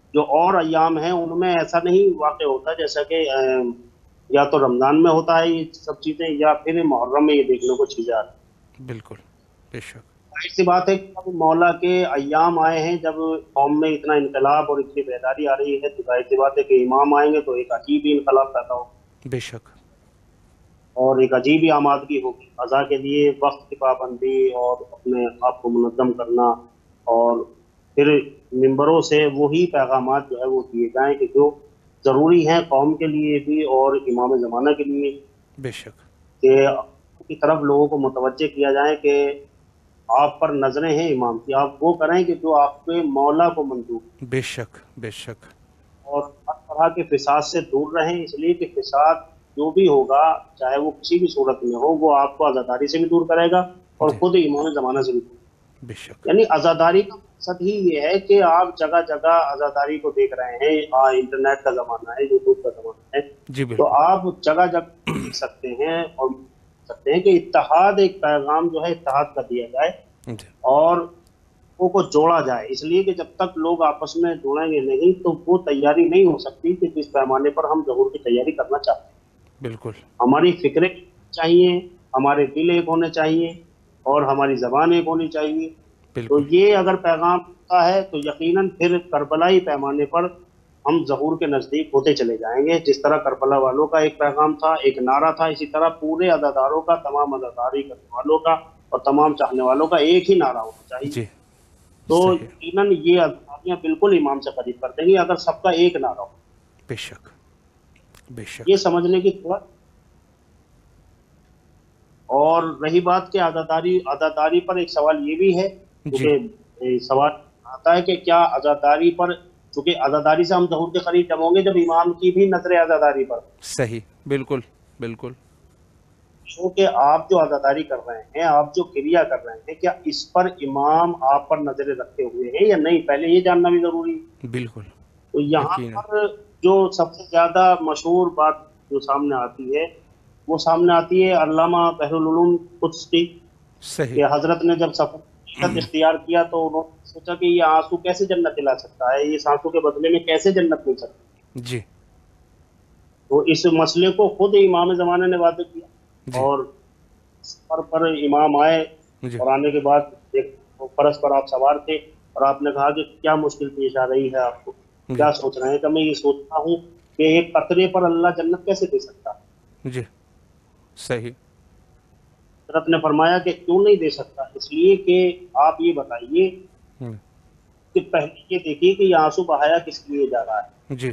Speaker 2: جو اور ایام ہیں ان میں ایسا نہیں واقع ہوتا، جیسا کہ یا تو رمضان میں ہوتا ہے یہ سب چیزیں، یا پھر محرم میں یہ دیکھنے کو چیزیں آتی ہیں۔
Speaker 1: بالکل بے شک
Speaker 2: ظاہر سی بات ہے کہ جب مولا کے ایام آئے ہیں، جب قوم میں اتنا انقلاب اور اتنی بیداری آ رہی ہے، تو ظاہر سی بات ہے کہ امام آئیں گے تو ایک عجیب ہی انقلاب پیدا ہوگا
Speaker 1: بے شک
Speaker 2: اور ایک عجیب ہی آمادگی ہوگی قضا کے لیے، وقت کی پابندی اور اپنے آپ کو منظم کرنا، اور پھر ممبروں سے وہی پیغامات جو ہے وہ دیے جائیں کہ جو ضروری ہیں قوم کے لیے بھی اور امام زمانہ کے لیے،
Speaker 1: بے شک
Speaker 2: کہ کی طرف لوگوں کو متوجہ کیا جائے کہ آپ پر نظریں ہیں امام کی، آپ وہ کریں کہ جو آپ کے مولا کو منظور ہے،
Speaker 1: بے شک بے شک
Speaker 2: اور ہر طرح کے فساد سے دور رہیں، اس لیے کہ فساد جو بھی ہوگا چاہے وہ کسی بھی صورت میں ہو، وہ آپ کو عزاداری سے بھی دور کرے گا اور
Speaker 1: جی
Speaker 2: خود امام زمانہ سے بھی دور،
Speaker 1: بے شک
Speaker 2: یعنی عزاداری کا مقصد ہی یہ ہے کہ آپ جگہ جگہ عزاداری کو دیکھ رہے ہیں، آ انٹرنیٹ کا زمانہ ہے، یوٹیوب کا زمانہ ہے،
Speaker 1: جی
Speaker 2: تو
Speaker 1: بالکل
Speaker 2: آپ جگہ جگہ دیکھ سکتے ہیں اور دیکھ سکتے ہیں کہ اتحاد، ایک پیغام جو ہے اتحاد کا دیا جائے
Speaker 1: جی
Speaker 2: اور لوگوں کو جوڑا جائے، اس لیے کہ جب تک لوگ آپس میں جڑیں گے نہیں تو وہ تیاری نہیں ہو سکتی کہ جس پیمانے پر ہم ظہور کی تیاری کرنا چاہتے ہیں۔
Speaker 1: بالکل
Speaker 2: ہماری فکریں چاہیے، ہمارے دل ایک ہونے چاہیے اور ہماری زبان ایک ہونی چاہیے، تو
Speaker 1: بالکل
Speaker 2: یہ اگر پیغام ہوتا ہے تو یقیناً پھر کربلائی پیمانے پر ہم ظہور کے نزدیک ہوتے چلے جائیں گے، جس طرح کربلا والوں کا ایک پیغام تھا، ایک نعرہ تھا، اسی طرح پورے عزاداروں کا، تمام عزاداری کرنے والوں کا اور تمام چاہنے والوں کا ایک ہی نعرہ ہونا چاہیے،
Speaker 1: جی
Speaker 2: تو
Speaker 1: صحیح
Speaker 2: یقیناً یہ عزاداریاں بالکل امام سے قریب کر دیں گی اگر سب کا ایک نعرہ ہو۔
Speaker 1: بے شک بے
Speaker 2: یہ
Speaker 1: شک
Speaker 2: سمجھنے کی تھوڑا، اور رہی بات کہ عزاداری عزاداری پر ایک سوال یہ بھی ہے،
Speaker 1: جی
Speaker 2: کیونکہ سوال آتا ہے کہ کیا عزاداری پر، چونکہ عزاداری سے ہم ظہور کے قریب جب ہوں گے جب امام کی بھی نظر عزاداری پر،
Speaker 1: صحیح بالکل بالکل
Speaker 2: کیونکہ آپ جو عزاداری کر رہے ہیں، آپ جو کریا کر رہے ہیں، کیا اس پر امام آپ پر نظریں رکھتے ہوئے ہیں یا نہیں، پہلے یہ جاننا بھی ضروری ہے۔
Speaker 1: بالکل
Speaker 2: تو یہاں
Speaker 1: یقیناً
Speaker 2: پر جو سب سے زیادہ مشہور بات جو سامنے آتی ہے وہ سامنے آتی ہے علامہ بحر العلوم قدس کی،
Speaker 1: صحیح
Speaker 2: کہ حضرت نے جب سفر اختیار کیا تو انہوں نے سوچا کہ یہ آنسو کیسے جنت دلا سکتا ہے، اس آنسو کے بدلے میں کیسے جنت مل سکتی ہے،
Speaker 1: جی
Speaker 2: تو اس مسئلے کو خود امام زمانے نے واضح کیا،
Speaker 1: جی
Speaker 2: اور سفر پر امام آئے
Speaker 1: جی
Speaker 2: اور آنے کے بعد ایک فرس پر آپ سوار تھے اور آپ نے کہا کہ کیا مشکل پیش آ رہی ہے آپ کو،
Speaker 1: جی
Speaker 2: کیا سوچ رہے ہیں، کہ میں یہ سوچتا ہوں کہ ایک قطرے پر اللہ جنت کیسے دے سکتا ہے۔
Speaker 1: جی صحیح
Speaker 2: حضرت نے فرمایا کہ کیوں نہیں دے سکتا، اس لیے کہ آپ یہ بتائیے
Speaker 1: ہوں،
Speaker 2: کہ پہلے یہ دیکھیے کہ یہ آنسو بہایا کس لیے جا رہا ہے،
Speaker 1: جی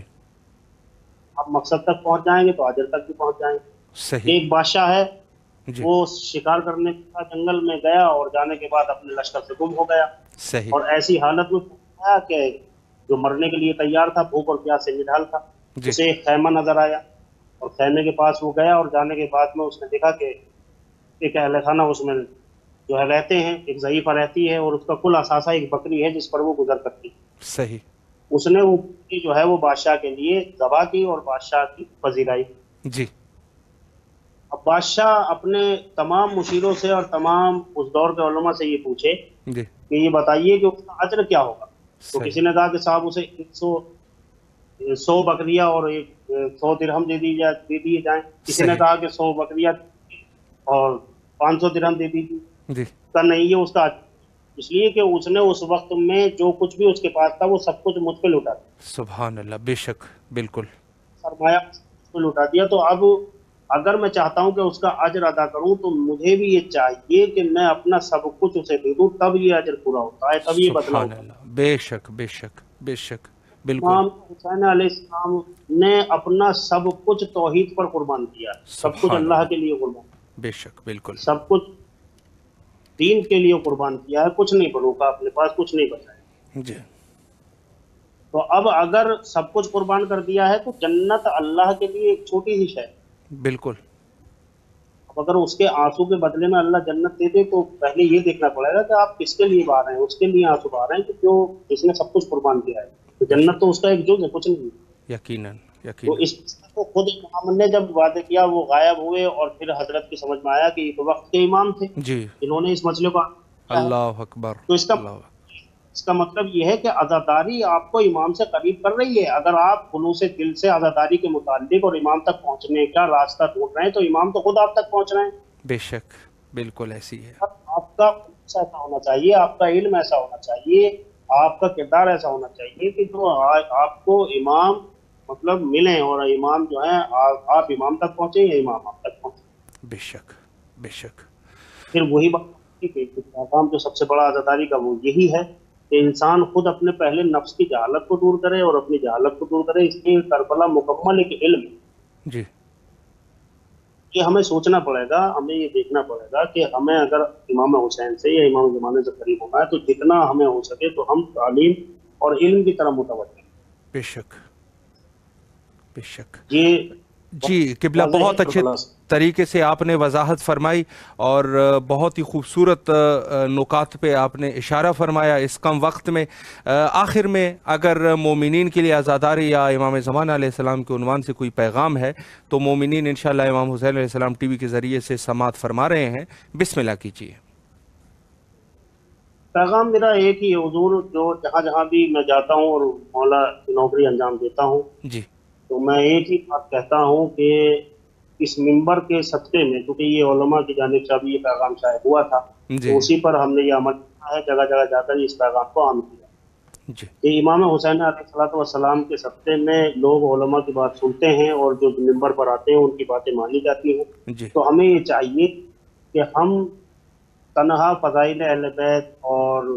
Speaker 2: آپ مقصد تک پہنچ جائیں گے تو اجر تک بھی پہنچ جائیں گے۔
Speaker 1: صحیح
Speaker 2: ایک بادشاہ ہے،
Speaker 1: جی
Speaker 2: وہ شکار کرنے کا جنگل میں گیا اور جانے کے بعد اپنے لشکر سے گم ہو گیا،
Speaker 1: صحیح
Speaker 2: اور ایسی حالت میں پہنچا کہ جو مرنے کے لیے تیار تھا، بھوک اور پیاس سے نڈھال تھا،
Speaker 1: جی
Speaker 2: اسے ایک خیمہ نظر آیا اور خیمے کے پاس وہ گیا، اور جانے کے بعد میں اس نے دیکھا کہ ایک اہل خانہ اس میں جو ہے رہتے ہیں، ایک ضعیفہ رہتی ہے اور اس کا کل اثاثہ ایک بکری ہے جس پر وہ گزر کرتی ہے،
Speaker 1: صحیح
Speaker 2: اس نے وہ بکری جو ہے وہ بادشاہ کے لیے ذبح کی اور بادشاہ کی پذیرائی۔
Speaker 1: جی
Speaker 2: اب بادشاہ اپنے تمام مشیروں سے اور تمام اس دور کے علماء سے یہ پوچھے
Speaker 1: جی
Speaker 2: کہ یہ بتائیے کہ اس کا اجر کیا ہوگا، تو
Speaker 1: صحیح
Speaker 2: کسی نے کہا کہ صاحب اسے ایک سو سو بکریاں اور ایک سو درہم دے دی جائے دے دیے جائیں، کسی نے
Speaker 1: صحیح
Speaker 2: کہا کہ سو بکریاں اور پانچ سو درہم دے دیجیے،
Speaker 1: جی
Speaker 2: کا نہیں یہ اس کا اجر، اس لیے کہ اس نے اس وقت میں جو کچھ بھی اس کے پاس تھا وہ سب کچھ مجھ پہ لوٹا دیا،
Speaker 1: سبحان اللہ بے شک بالکل
Speaker 2: سرمایہ مجھ پہ لوٹا دیا، تو اب اگر میں چاہتا ہوں کہ اس کا اجر ادا کروں تو مجھے بھی یہ چاہیے کہ میں اپنا سب کچھ اسے دے دوں، تب یہ اجر پورا ہوتا ہے، تب یہ بدلہ
Speaker 1: سبحان
Speaker 2: ہوتا ہے۔
Speaker 1: اللہ بے شک بے شک بے شک بالکل
Speaker 2: امام حسین علیہ السلام نے اپنا سب کچھ توحید پر قربان کیا، سب کچھ
Speaker 1: سبحان
Speaker 2: اللہ
Speaker 1: اللہ
Speaker 2: کے لیے قربان،
Speaker 1: بے شک بالکل
Speaker 2: سب کچھ دین کے لیے قربان کیا ہے، کچھ نہیں روکا، اپنے پاس کچھ نہیں بچایا،
Speaker 1: جی
Speaker 2: تو اب اگر سب کچھ قربان کر دیا ہے تو جنت اللہ کے لیے ایک چھوٹی سی شے ہے،
Speaker 1: بالکل
Speaker 2: اب اگر اس کے آنسو کے بدلے میں اللہ جنت دے دے تو پہلے یہ دیکھنا پڑے گا کہ آپ کس کے لیے بہا رہے ہیں، اس کے لیے آنسو بہا رہے ہیں کہ جو جس نے سب کچھ قربان کیا ہے، تو
Speaker 1: بے
Speaker 2: جنت
Speaker 1: شک
Speaker 2: تو اس کا ایک جز ہے، کچھ نہیں ہے۔
Speaker 1: یقیناً
Speaker 2: تو
Speaker 1: یقیناً
Speaker 2: اس مسئلے کو خود امام نے جب وعدہ کیا وہ غائب ہوئے، اور پھر حضرت کی سمجھ میں آیا کہ یہ تو وقت کے امام تھے
Speaker 1: جی
Speaker 2: جنہوں نے اس مسئلے کو کیا ہے،
Speaker 1: اللہ اکبر
Speaker 2: تو اس کا
Speaker 1: اللہ
Speaker 2: اس کا مطلب یہ ہے کہ عزاداری آپ کو امام سے قریب کر رہی ہے. اگر آپ خلوص دل سے عزاداری کے متعلق اور امام تک پہنچنے کا راستہ ڈھونڈ رہے ہیں تو امام تو خود آپ تک پہنچ رہے ہیں.
Speaker 1: بے شک بالکل ایسی ہے.
Speaker 2: آپ کا خلوص ایسا ہونا چاہیے، آپ کا علم ایسا ہونا چاہیے، آپ کا کردار ایسا ہونا چاہیے کہ جو آپ کو امام مطلب ملیں اور امام جو ہے آپ امام تک پہنچیں یا امام آپ تک پہنچیں.
Speaker 1: بے شک بے شک.
Speaker 2: پھر وہی بات کہ پیغام جو سب سے بڑا عزاداری کا وہ یہی ہے کہ انسان خود اپنے پہلے نفس کی جہالت کو دور کرے اور اپنی جہالت کو دور کرے. اس لیے کربلا مکمل ایک علم.
Speaker 1: جی.
Speaker 2: یہ ہمیں سوچنا پڑے گا، ہمیں یہ دیکھنا پڑے گا کہ ہمیں اگر امام حسین سے یا امام زمانے سے قریب ہونا ہے تو جتنا ہمیں ہو سکے تو ہم تعلیم اور علم کی طرف متوجہ ہیں.
Speaker 1: بے شک بے شک.
Speaker 2: یہ
Speaker 1: جی قبلہ بہت اچھے طریقے سے آپ نے وضاحت فرمائی اور بہت ہی خوبصورت نکات پہ آپ نے اشارہ فرمایا اس کم وقت میں. آخر میں اگر مومنین کے لیے عزاداری یا امام زمانہ علیہ السلام کے عنوان سے کوئی پیغام ہے تو مومنین انشاءاللہ امام حسین علیہ السلام ٹی وی کے ذریعے سے سماعت فرما رہے ہیں. بسم اللہ کیجیے.
Speaker 2: پیغام میرا ایک ہی ہے حضور، جو جہاں جہاں بھی میں جاتا ہوں اور مولا کی نوکری انجام دیتا ہوں
Speaker 1: جی
Speaker 2: تو میں ایک ہی بات کہتا ہوں کہ اس منبر کے صدقے میں، کیونکہ یہ علماء کی جانب سے ابھی یہ پیغام شائع ہوا تھا تو اسی پر ہم نے یہ عمل کیا ہے، جگہ جگہ جا کر اس پیغام کو عام کیا.
Speaker 1: جی
Speaker 2: کہ امام حسین علیہ السلام کے صدقے میں لوگ علماء کی بات سنتے ہیں اور جو منبر پر آتے ہیں ان کی باتیں مانی جاتی ہیں.
Speaker 1: جی
Speaker 2: تو ہمیں یہ چاہیے کہ ہم تنہا فضائل اہل بیت اور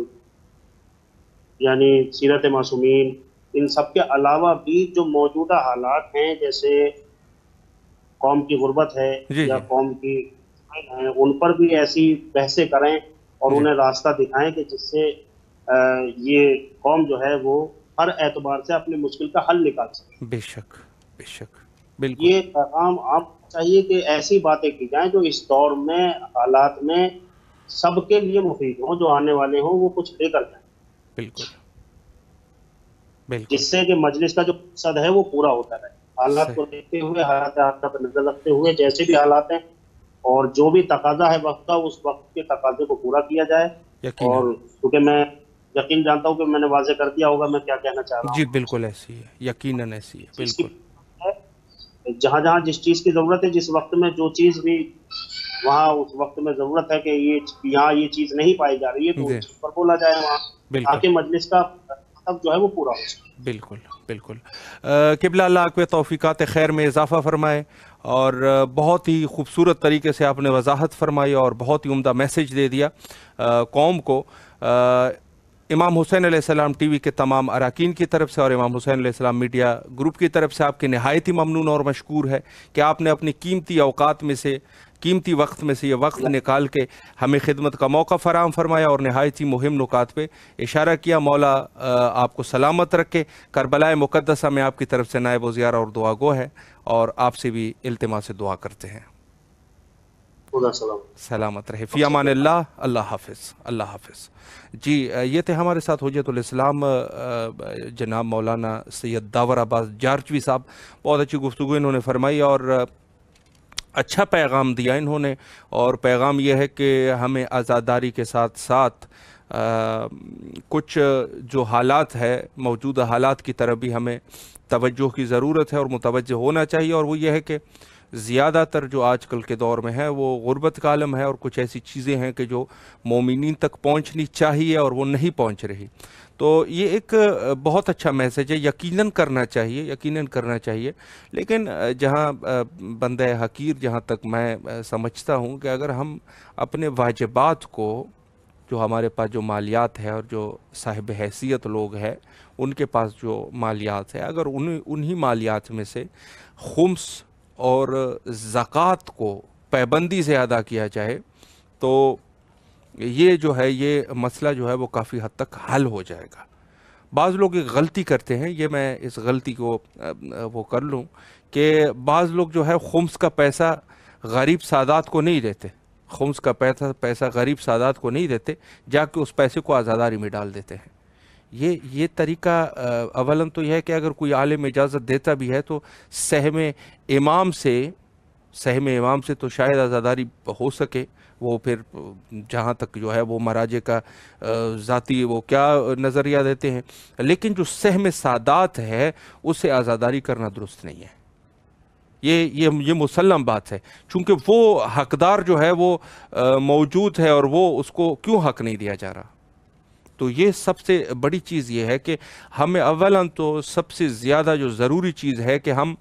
Speaker 2: یعنی سیرت معصومین ان سب کے علاوہ بھی جو موجودہ حالات ہیں جیسے قوم کی غربت ہے
Speaker 1: جی
Speaker 2: یا
Speaker 1: جی
Speaker 2: قوم کی ہیں ان پر بھی ایسی بحثیں کریں اور
Speaker 1: جی
Speaker 2: انہیں راستہ دکھائیں کہ جس سے یہ قوم جو ہے وہ ہر اعتبار سے اپنی مشکل کا حل نکال سکے.
Speaker 1: بے شک بے شک بالکل.
Speaker 2: یہ پیغام آپ چاہیے کہ ایسی باتیں کی جائیں جو اس دور میں حالات میں سب کے لیے مفید ہوں، جو آنے والے ہوں وہ کچھ لے کر جائیں.
Speaker 1: بالکل بالکل.
Speaker 2: جس سے کہ مجلس کا جو مقصد ہے وہ پورا ہوتا رہے. حالات کو دیکھتے ہوئے، حالات حادثہ پر نظر رکھتے ہوئے جیسے بھی حالات ہیں اور جو بھی تقاضا ہے وقت کا اس وقت کے تقاضے کو پورا کیا جائے. اور کیونکہ میں یقین جانتا ہوں کہ میں نے واضح کر دیا ہوگا میں کیا کہنا چاہ رہا ہوں.
Speaker 1: جی بالکل ایسی ہے، یقیناً ایسی ہے. بالکل.
Speaker 2: جہاں جہاں جس چیز کی ضرورت ہے، جس وقت میں جو چیز بھی وہاں اس وقت میں ضرورت ہے کہ یہ یہاں یہ چیز نہیں پائی جا رہی ہے تو اس پر بولا جائے وہاں تاکہ مجلس کا مطلب جو ہے وہ پورا ہو سکے.
Speaker 1: بالکل بالکل. قبلہ اللہ آپ کے توفیقات خیر میں اضافہ فرمائے اور بہت ہی خوبصورت طریقے سے آپ نے وضاحت فرمائی اور بہت ہی عمدہ میسیج دے دیا قوم کو. امام حسین علیہ السلام ٹی وی کے تمام اراکین کی طرف سے اور امام حسین علیہ السلام میڈیا گروپ کی طرف سے آپ کے نہایت ہی ممنون اور مشکور ہے کہ آپ نے اپنی قیمتی اوقات میں سے قیمتی وقت میں سے یہ وقت نکال کے ہمیں خدمت کا موقع فراہم فرمایا اور نہایت ہی مہم نکات پہ اشارہ کیا. مولا آپ کو سلامت رکھے. کربلائے مقدسہ میں آپ کی طرف سے نائب و زیارہ اور دعا گو ہے اور آپ سے بھی التماس سے دعا کرتے ہیں. سلامت رہے. فی امان اللہ. اللہ حافظ. اللہ حافظ. جی یہ تھے ہمارے ساتھ حجت الاسلام جناب مولانا سید داور عباس جارچوی صاحب. بہت اچھی گفتگو انہوں نے فرمائی اور اچھا پیغام دیا انہوں نے. اور پیغام یہ ہے کہ ہمیں عزاداری کے ساتھ ساتھ کچھ جو حالات ہے موجودہ حالات کی طرف بھی ہمیں توجہ کی ضرورت ہے اور متوجہ ہونا چاہیے. اور وہ یہ ہے کہ زیادہ تر جو آج کل کے دور میں ہے وہ غربت کا عالم ہے اور کچھ ایسی چیزیں ہیں کہ جو مومنین تک پہنچنی چاہیے اور وہ نہیں پہنچ رہی. تو یہ ایک بہت اچھا میسیج ہے. یقیناً کرنا چاہیے یقیناً کرنا چاہیے. لیکن جہاں بندہ حقیر جہاں تک میں سمجھتا ہوں کہ اگر ہم اپنے واجبات کو جو ہمارے پاس جو مالیات ہے اور جو صاحب حیثیت لوگ ہیں ان کے پاس جو مالیات ہے اگر انہیں انہی مالیات میں سے خمس اور زکوٰۃ کو پابندی سے ادا کیا جائے تو یہ جو ہے یہ مسئلہ جو ہے وہ کافی حد تک حل ہو جائے گا. بعض لوگ ایک غلطی کرتے ہیں, یہ میں اس غلطی کو وہ کر لوں کہ بعض لوگ جو ہے خمس کا پیسہ غریب سادات کو نہیں دیتے, خمس کا پیسہ پیسہ غریب سادات کو نہیں دیتے, جا کے اس پیسے کو عزاداری میں ڈال دیتے ہیں. یہ یہ طریقہ اولاً تو یہ ہے کہ اگر کوئی عالم اجازت دیتا بھی ہے تو سہم امام سے सहम इमाम से तो शायद आज़ादारी हो सके, वो फिर जहाँ तक जो है वो मराजे का ज़ाती वो क्या नज़रिया देते हैं, लेकिन जो सहम सादात है उसे आज़ादारी करना दुरुस्त नहीं है। ये ये ये मुसल्लम बात है, चूँकि वो हकदार जो है वो मौजूद है और वो उसको क्यों हक नहीं दिया जा रहा। तो ये सबसे बड़ी चीज़ ये है कि हमें अव्वलन तो सबसे ज़्यादा जो ज़रूरी चीज़ है कि हम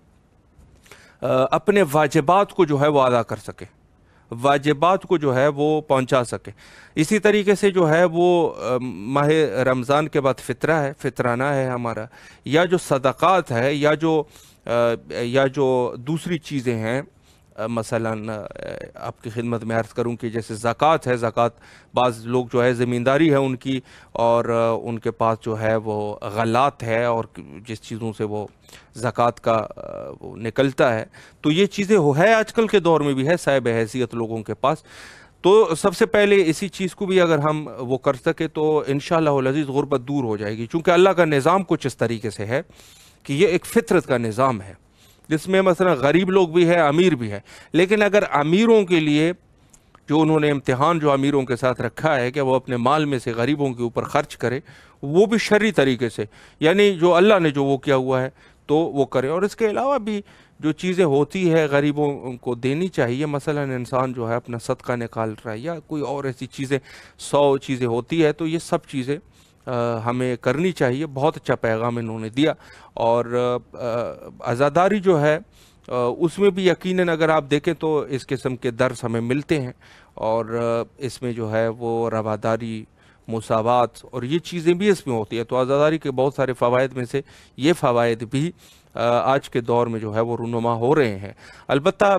Speaker 1: अपने वाजिबात को जो है वो अदा कर सकें, वाजिबात को जो है वो पहुंचा सके। इसी तरीके से जो है वो माह रमज़ान के बाद फ़ितरा है, फ़ितराना है हमारा, या जो सदक़ात है, या जो या जो दूसरी चीज़ें हैं, मसलन आपकी खिदमत में अर्ज़ करूं कि जैसे ज़कात है, ज़कात बाज़ लोग जो है ज़मींदारी है उनकी, और उनके पास जो है वो गलात है और जिस चीज़ों से वो ज़कात का वो निकलता है, तो ये चीज़ें हो है आजकल के दौर में भी है साहिब हैसियत लोगों के पास। तो सबसे पहले इसी चीज़ को भी अगर हम वो कर सके तो इंशाअल्लाह अज़ीज़ गुर्बत दूर हो जाएगी, चूँकि अल्लाह का निज़ाम कुछ इस तरीके से है कि ये एक फितरत का निज़ाम है जिसमें मसलन गरीब लोग भी है, अमीर भी है, लेकिन अगर अमीरों के लिए जो उन्होंने इम्तिहान जो अमीरों के साथ रखा है कि वो अपने माल में से गरीबों के ऊपर खर्च करे, वो भी शर्री तरीके से, यानी जो अल्लाह ने जो वो किया हुआ है तो वो करे। और इसके अलावा भी जो चीज़ें होती है गरीबों को देनी चाहिए, मसलन इंसान जो है अपना सदका निकाल रहा है या कोई और ऐसी चीज़ें सौ चीज़ें होती है, तो ये सब चीज़ें हमें करनी चाहिए। बहुत अच्छा पैगाम इन्होंने दिया। और आज़ादारी जो है उसमें भी यकीनन अगर आप देखें तो इस किस्म के दर्स हमें मिलते हैं, और इसमें जो है वो रवादारी, मुसावात और ये चीज़ें भी इसमें होती है। तो आज़ादारी के बहुत सारे फ़वाइद में से ये फ़वाइद भी आज के दौर में जो है वो रूनुमा हो रहे हैं। अलबत्ता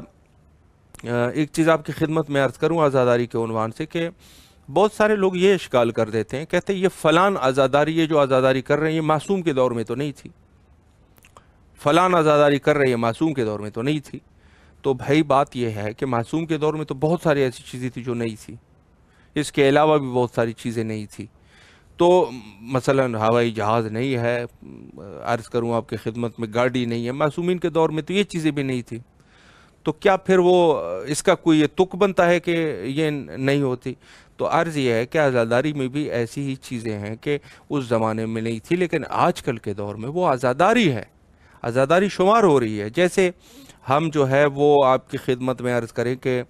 Speaker 1: एक चीज़ आपकी खिदमत में अर्ज़ करूँ आज़ादारी के उन्वान से कि बहुत सारे लोग ये इश्काल कर देते हैं, कहते हैं ये फ़लान आज़ादारी, ये जो आज़ादारी कर रहे हैं ये मासूम के दौर में तो नहीं थी, फ़लान आज़ादारी कर रही है मासूम के दौर में तो नहीं थी। तो भाई बात यह है कि मासूम के दौर में तो बहुत सारी ऐसी चीज़ें थी जो नहीं थी, इसके अलावा भी बहुत सारी चीज़ें नहीं थी। तो मसलन हवाई जहाज़ नहीं है, अर्ज़ करूँ आपकी खिदमत में गाड़ी नहीं है, मासूमीन के दौर में तो ये चीज़ें भी नहीं थी। तो क्या फिर वो इसका कोई ये तुक बनता है कि ये नहीं होती? तो अर्ज़ ये है कि आज़ादारी में भी ऐसी ही चीज़ें हैं कि उस ज़माने में नहीं थी, लेकिन आजकल के दौर में वो आज़ादारी है, आज़ादारी शुमार हो रही है। जैसे हम जो है वो आपकी खिदमत में अर्ज़ करें कि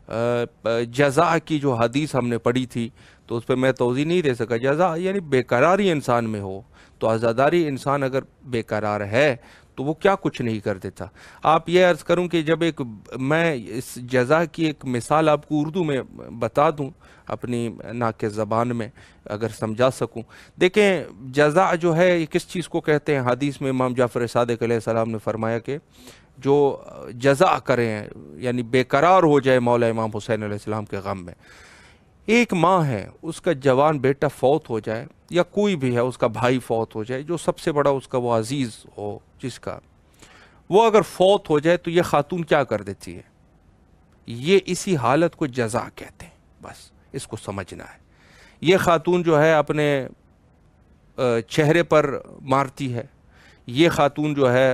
Speaker 1: जज़ा की जो हदीस हमने पढ़ी थी तो उस पर मैं तौज़ी नहीं दे सका। जज़ा यानी बेकरारी इंसान में हो, तो आज़ादारी इंसान अगर बेकरार है तो वो क्या कुछ नहीं कर देता। आप ये अर्ज़ करूं कि जब एक मैं इस जज़ा की एक मिसाल आपको उर्दू में बता दूं अपनी नाके ज़बान में अगर समझा सकूं। देखें जज़ा जो है ये किस चीज़ को कहते हैं? हदीस में इमाम जाफ़र सादिक़ अलैहिस्सलाम ने फरमाया कि जो जज़ा करें यानी बेकरार हो जाए मौला इमाम हुसैन अलैहिस्सलाम के गम में। एक माँ है, उसका जवान बेटा फौत हो जाए या कोई भी है उसका भाई फौत हो जाए, जो सबसे बड़ा उसका वो अजीज़ हो जिसका, वो अगर फौत हो जाए तो ये खातून क्या कर देती है? ये इसी हालत को जज़ा कहते हैं, बस इसको समझना है। ये खातून जो है अपने चेहरे पर मारती है, ये खातून जो है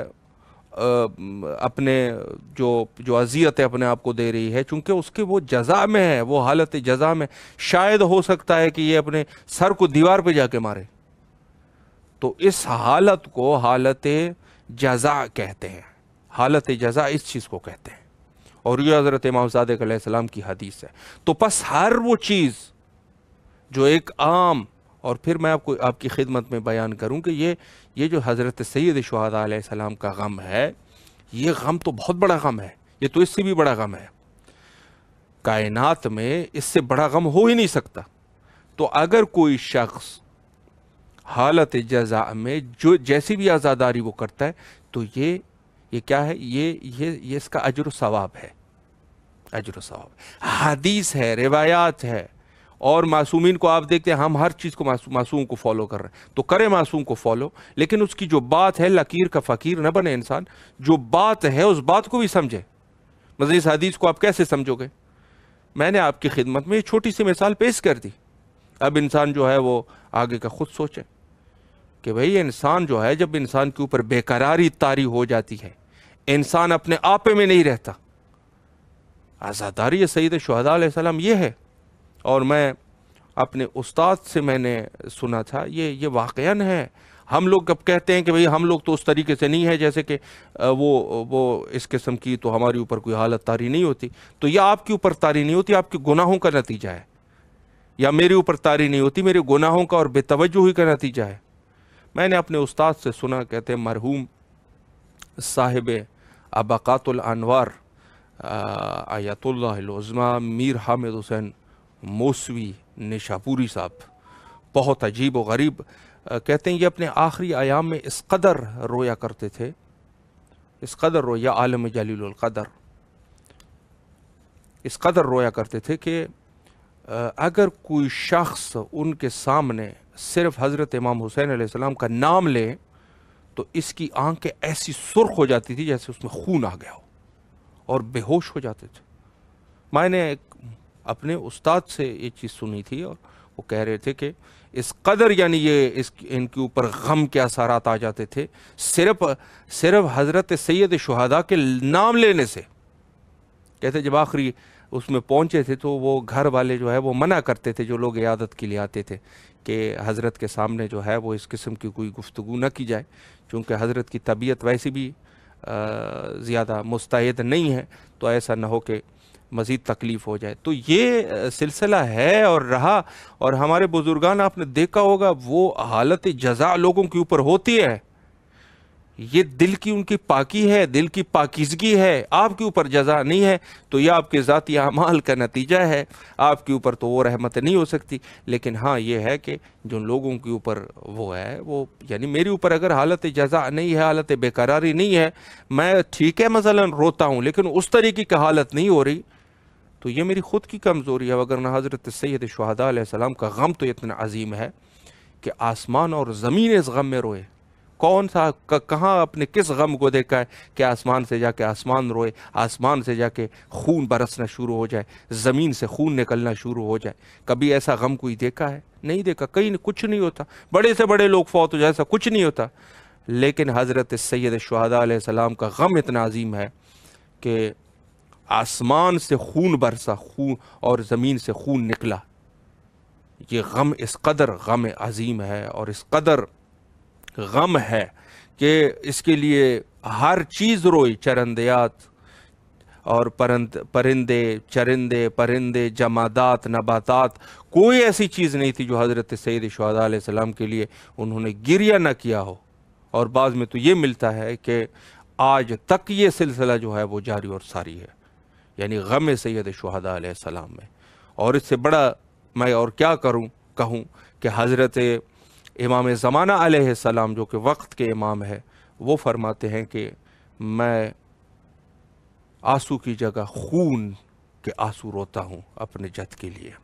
Speaker 1: अपने जो जो अजियत है अपने आप को दे रही है, चूँकि उसके वो जज़ा में है, वो हालत जज़ा में। शायद हो सकता है कि ये अपने सर को दीवार पे जाके मारे, तो इस हालत को हालत जज़ा कहते हैं, हालत जज़ा इस चीज़ को कहते हैं। और ये हज़रत इमाम सादिक़ अलैहिस्सलाम की हदीस है। तो बस हर वो चीज़ जो एक आम, और फिर मैं आपको आपकी खिदमत में बयान करूं कि ये ये जो हज़रत सैयद शुहदा अलैहिस्सलाम का गम है, ये गम तो बहुत बड़ा गम है, ये तो इससे भी बड़ा गम है। कायनात में इससे बड़ा गम हो ही नहीं सकता। तो अगर कोई शख्स हालत जज़ा में जो जैसी भी आज़ादारी वो करता है, तो ये ये क्या है? ये ये ये इसका अजर सवाब है, अजर सवाब। हदीस है, रिवायात है। और मासूमीन को आप देखते हैं, हम हर चीज़ को मासूम मासूम को फॉलो कर रहे हैं, तो करें मासूम को फॉलो, लेकिन उसकी जो बात है लकीर का फ़कीर न बने इंसान। जो बात है उस बात को भी समझे। मतलब इस हदीस को आप कैसे समझोगे? मैंने आपकी खिदमत में ये छोटी सी मिसाल पेश कर दी। अब इंसान जो है वो आगे का खुद सोचे कि भाई इंसान जो है, जब इंसान के ऊपर बेकरारी तारी हो जाती है, इंसान अपने आपे में नहीं रहता, عزاداری سید شہداء علیہ السلام یہ ہے، اور میں اپنے استاد سے میں نے سنا تھا، یہ یہ واقعاً ہے۔ ہم لوگ اب کہتے ہیں کہ بھئی ہم لوگ تو اس طریقے سے نہیں ہے جیسے کہ وہ وہ اس قسم کی تو ہماری اوپر کوئی حالت طاری نہیں ہوتی، تو یہ آپ کے اوپر طاری نہیں ہوتی، آپ کے گناہوں کا نتیجہ ہے، یا میرے اوپر طاری نہیں ہوتی، میرے گناہوں کا اور بے توجہی کا نتیجہ ہے۔ میں نے اپنے استاد سے سنا، کہتے ہیں مرحوم صاحب ابقات الانوار آیت اللہ العظمیٰ میر حامد حسین موسوی نشاپوری صاحب، بہت عجیب و غریب، کہتے ہیں یہ اپنے آخری ایام میں اس قدر رویا کرتے تھے، اس قدر رویا، عالم جلیل القدر، اس قدر رویا کرتے تھے کہ اگر کوئی شخص ان کے سامنے صرف حضرت امام حسین علیہ السلام کا نام لے تو اس کی آنکھیں ایسی سرخ ہو جاتی تھی جیسے اس میں خون آ گیا ہو، اور بے ہوش ہو جاتے تھے۔ میں نے اپنے استاد سے یہ چیز سنی تھی، اور وہ کہہ رہے تھے کہ اس قدر یعنی یہ اس ان کے اوپر غم کے اثرات آ جاتے تھے صرف صرف حضرت سید شہداء کے نام لینے سے۔ کہتے جب آخری اس میں پہنچے تھے تو وہ گھر والے جو ہے وہ منع کرتے تھے، جو لوگ عیادت کے لیے آتے تھے، کہ حضرت کے سامنے جو ہے وہ اس قسم کی کوئی گفتگو نہ کی جائے، چونکہ حضرت کی طبیعت ویسے بھی زیادہ مستعد نہیں ہے، تو ایسا نہ ہو کہ مزید تکلیف ہو جائے۔ تو یہ سلسلہ ہے اور رہا، اور ہمارے بزرگان آپ نے دیکھا ہوگا وہ حالت جزا لوگوں کے اوپر ہوتی ہے، یہ دل کی ان کی پاکی ہے، دل کی پاکیزگی ہے، آپ کے اوپر جزا نہیں ہے، تو یہ آپ کے ذاتی اعمال کا نتیجہ ہے، آپ کے اوپر تو وہ رحمت نہیں ہو سکتی۔ لیکن ہاں یہ ہے کہ جو لوگوں کے اوپر وہ ہے، وہ یعنی میرے اوپر اگر حالت جزا نہیں ہے، حالت بے قراری نہیں ہے، میں ٹھیک ہے مثلا روتا ہوں لیکن اس طریقے کی حالت نہیں ہو رہی، تو یہ میری خود کی کمزوری ہے، وگرنہ حضرت سید شہداء علیہ السلام کا غم تو اتنا عظیم ہے کہ آسمان اور زمین اس غم میں روئے۔ کون سا کہاں اپنے کس غم کو دیکھا ہے کہ آسمان سے جا کے آسمان روئے، آسمان سے جا کے خون برسنا شروع ہو جائے، زمین سے خون نکلنا شروع ہو جائے؟ کبھی ایسا غم کوئی دیکھا ہے؟ نہیں دیکھا، کہیں کچھ نہیں ہوتا، بڑے سے بڑے لوگ فوت ہو جائے ایسا کچھ نہیں ہوتا، لیکن حضرت سید شہداء علیہ السلام کا غم اتنا عظیم ہے کہ آسمان سے خون برسا، خون اور زمین سے خون نکلا۔ یہ غم اس قدر غم عظیم ہے اور اس قدر غم ہے کہ اس کے لیے ہر چیز روئی، چرندیات اور پرند پرندے چرندے پرندے جمادات نباتات، کوئی ایسی چیز نہیں تھی جو حضرت سید شہداء علیہ السلام کے لیے انہوں نے گریہ نہ کیا ہو۔ اور بعض میں تو یہ ملتا ہے کہ آج تک یہ سلسلہ جو ہے وہ جاری اور ساری ہے، یعنی غم سید شہداء علیہ السلام میں۔ اور اس سے بڑا میں اور کیا کروں کہوں کہ حضرت امام زمانہ علیہ السلام جو کہ وقت کے امام ہے، وہ فرماتے ہیں کہ میں آنسو کی جگہ خون کے آنسو روتا ہوں اپنے جد کے لیے۔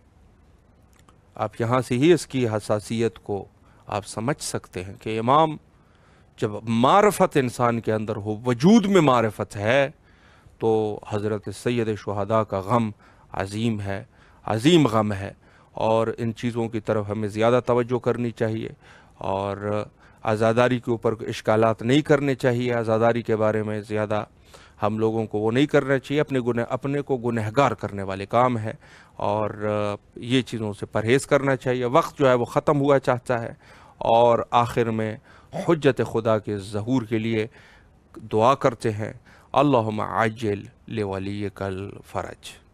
Speaker 1: آپ یہاں سے ہی اس کی حساسیت کو آپ سمجھ سکتے ہیں کہ امام جب معرفت انسان کے اندر ہو، وجود میں معرفت ہے، تو حضرت سید شہداء کا غم عظیم ہے، عظیم غم ہے، اور ان چیزوں کی طرف ہمیں زیادہ توجہ کرنی چاہیے، اور عزاداری کے اوپر اشکالات نہیں کرنے چاہیے، عزاداری کے بارے میں زیادہ ہم لوگوں کو وہ نہیں کرنا چاہیے، اپنے گنہ اپنے کو گنہگار کرنے والے کام ہے، اور یہ چیزوں سے پرہیز کرنا چاہیے۔ وقت جو ہے وہ ختم ہوا چاہتا ہے، اور آخر میں حجت خدا کے ظہور کے لیے دعا کرتے ہیں، اللہم عجل لولیک الفرج۔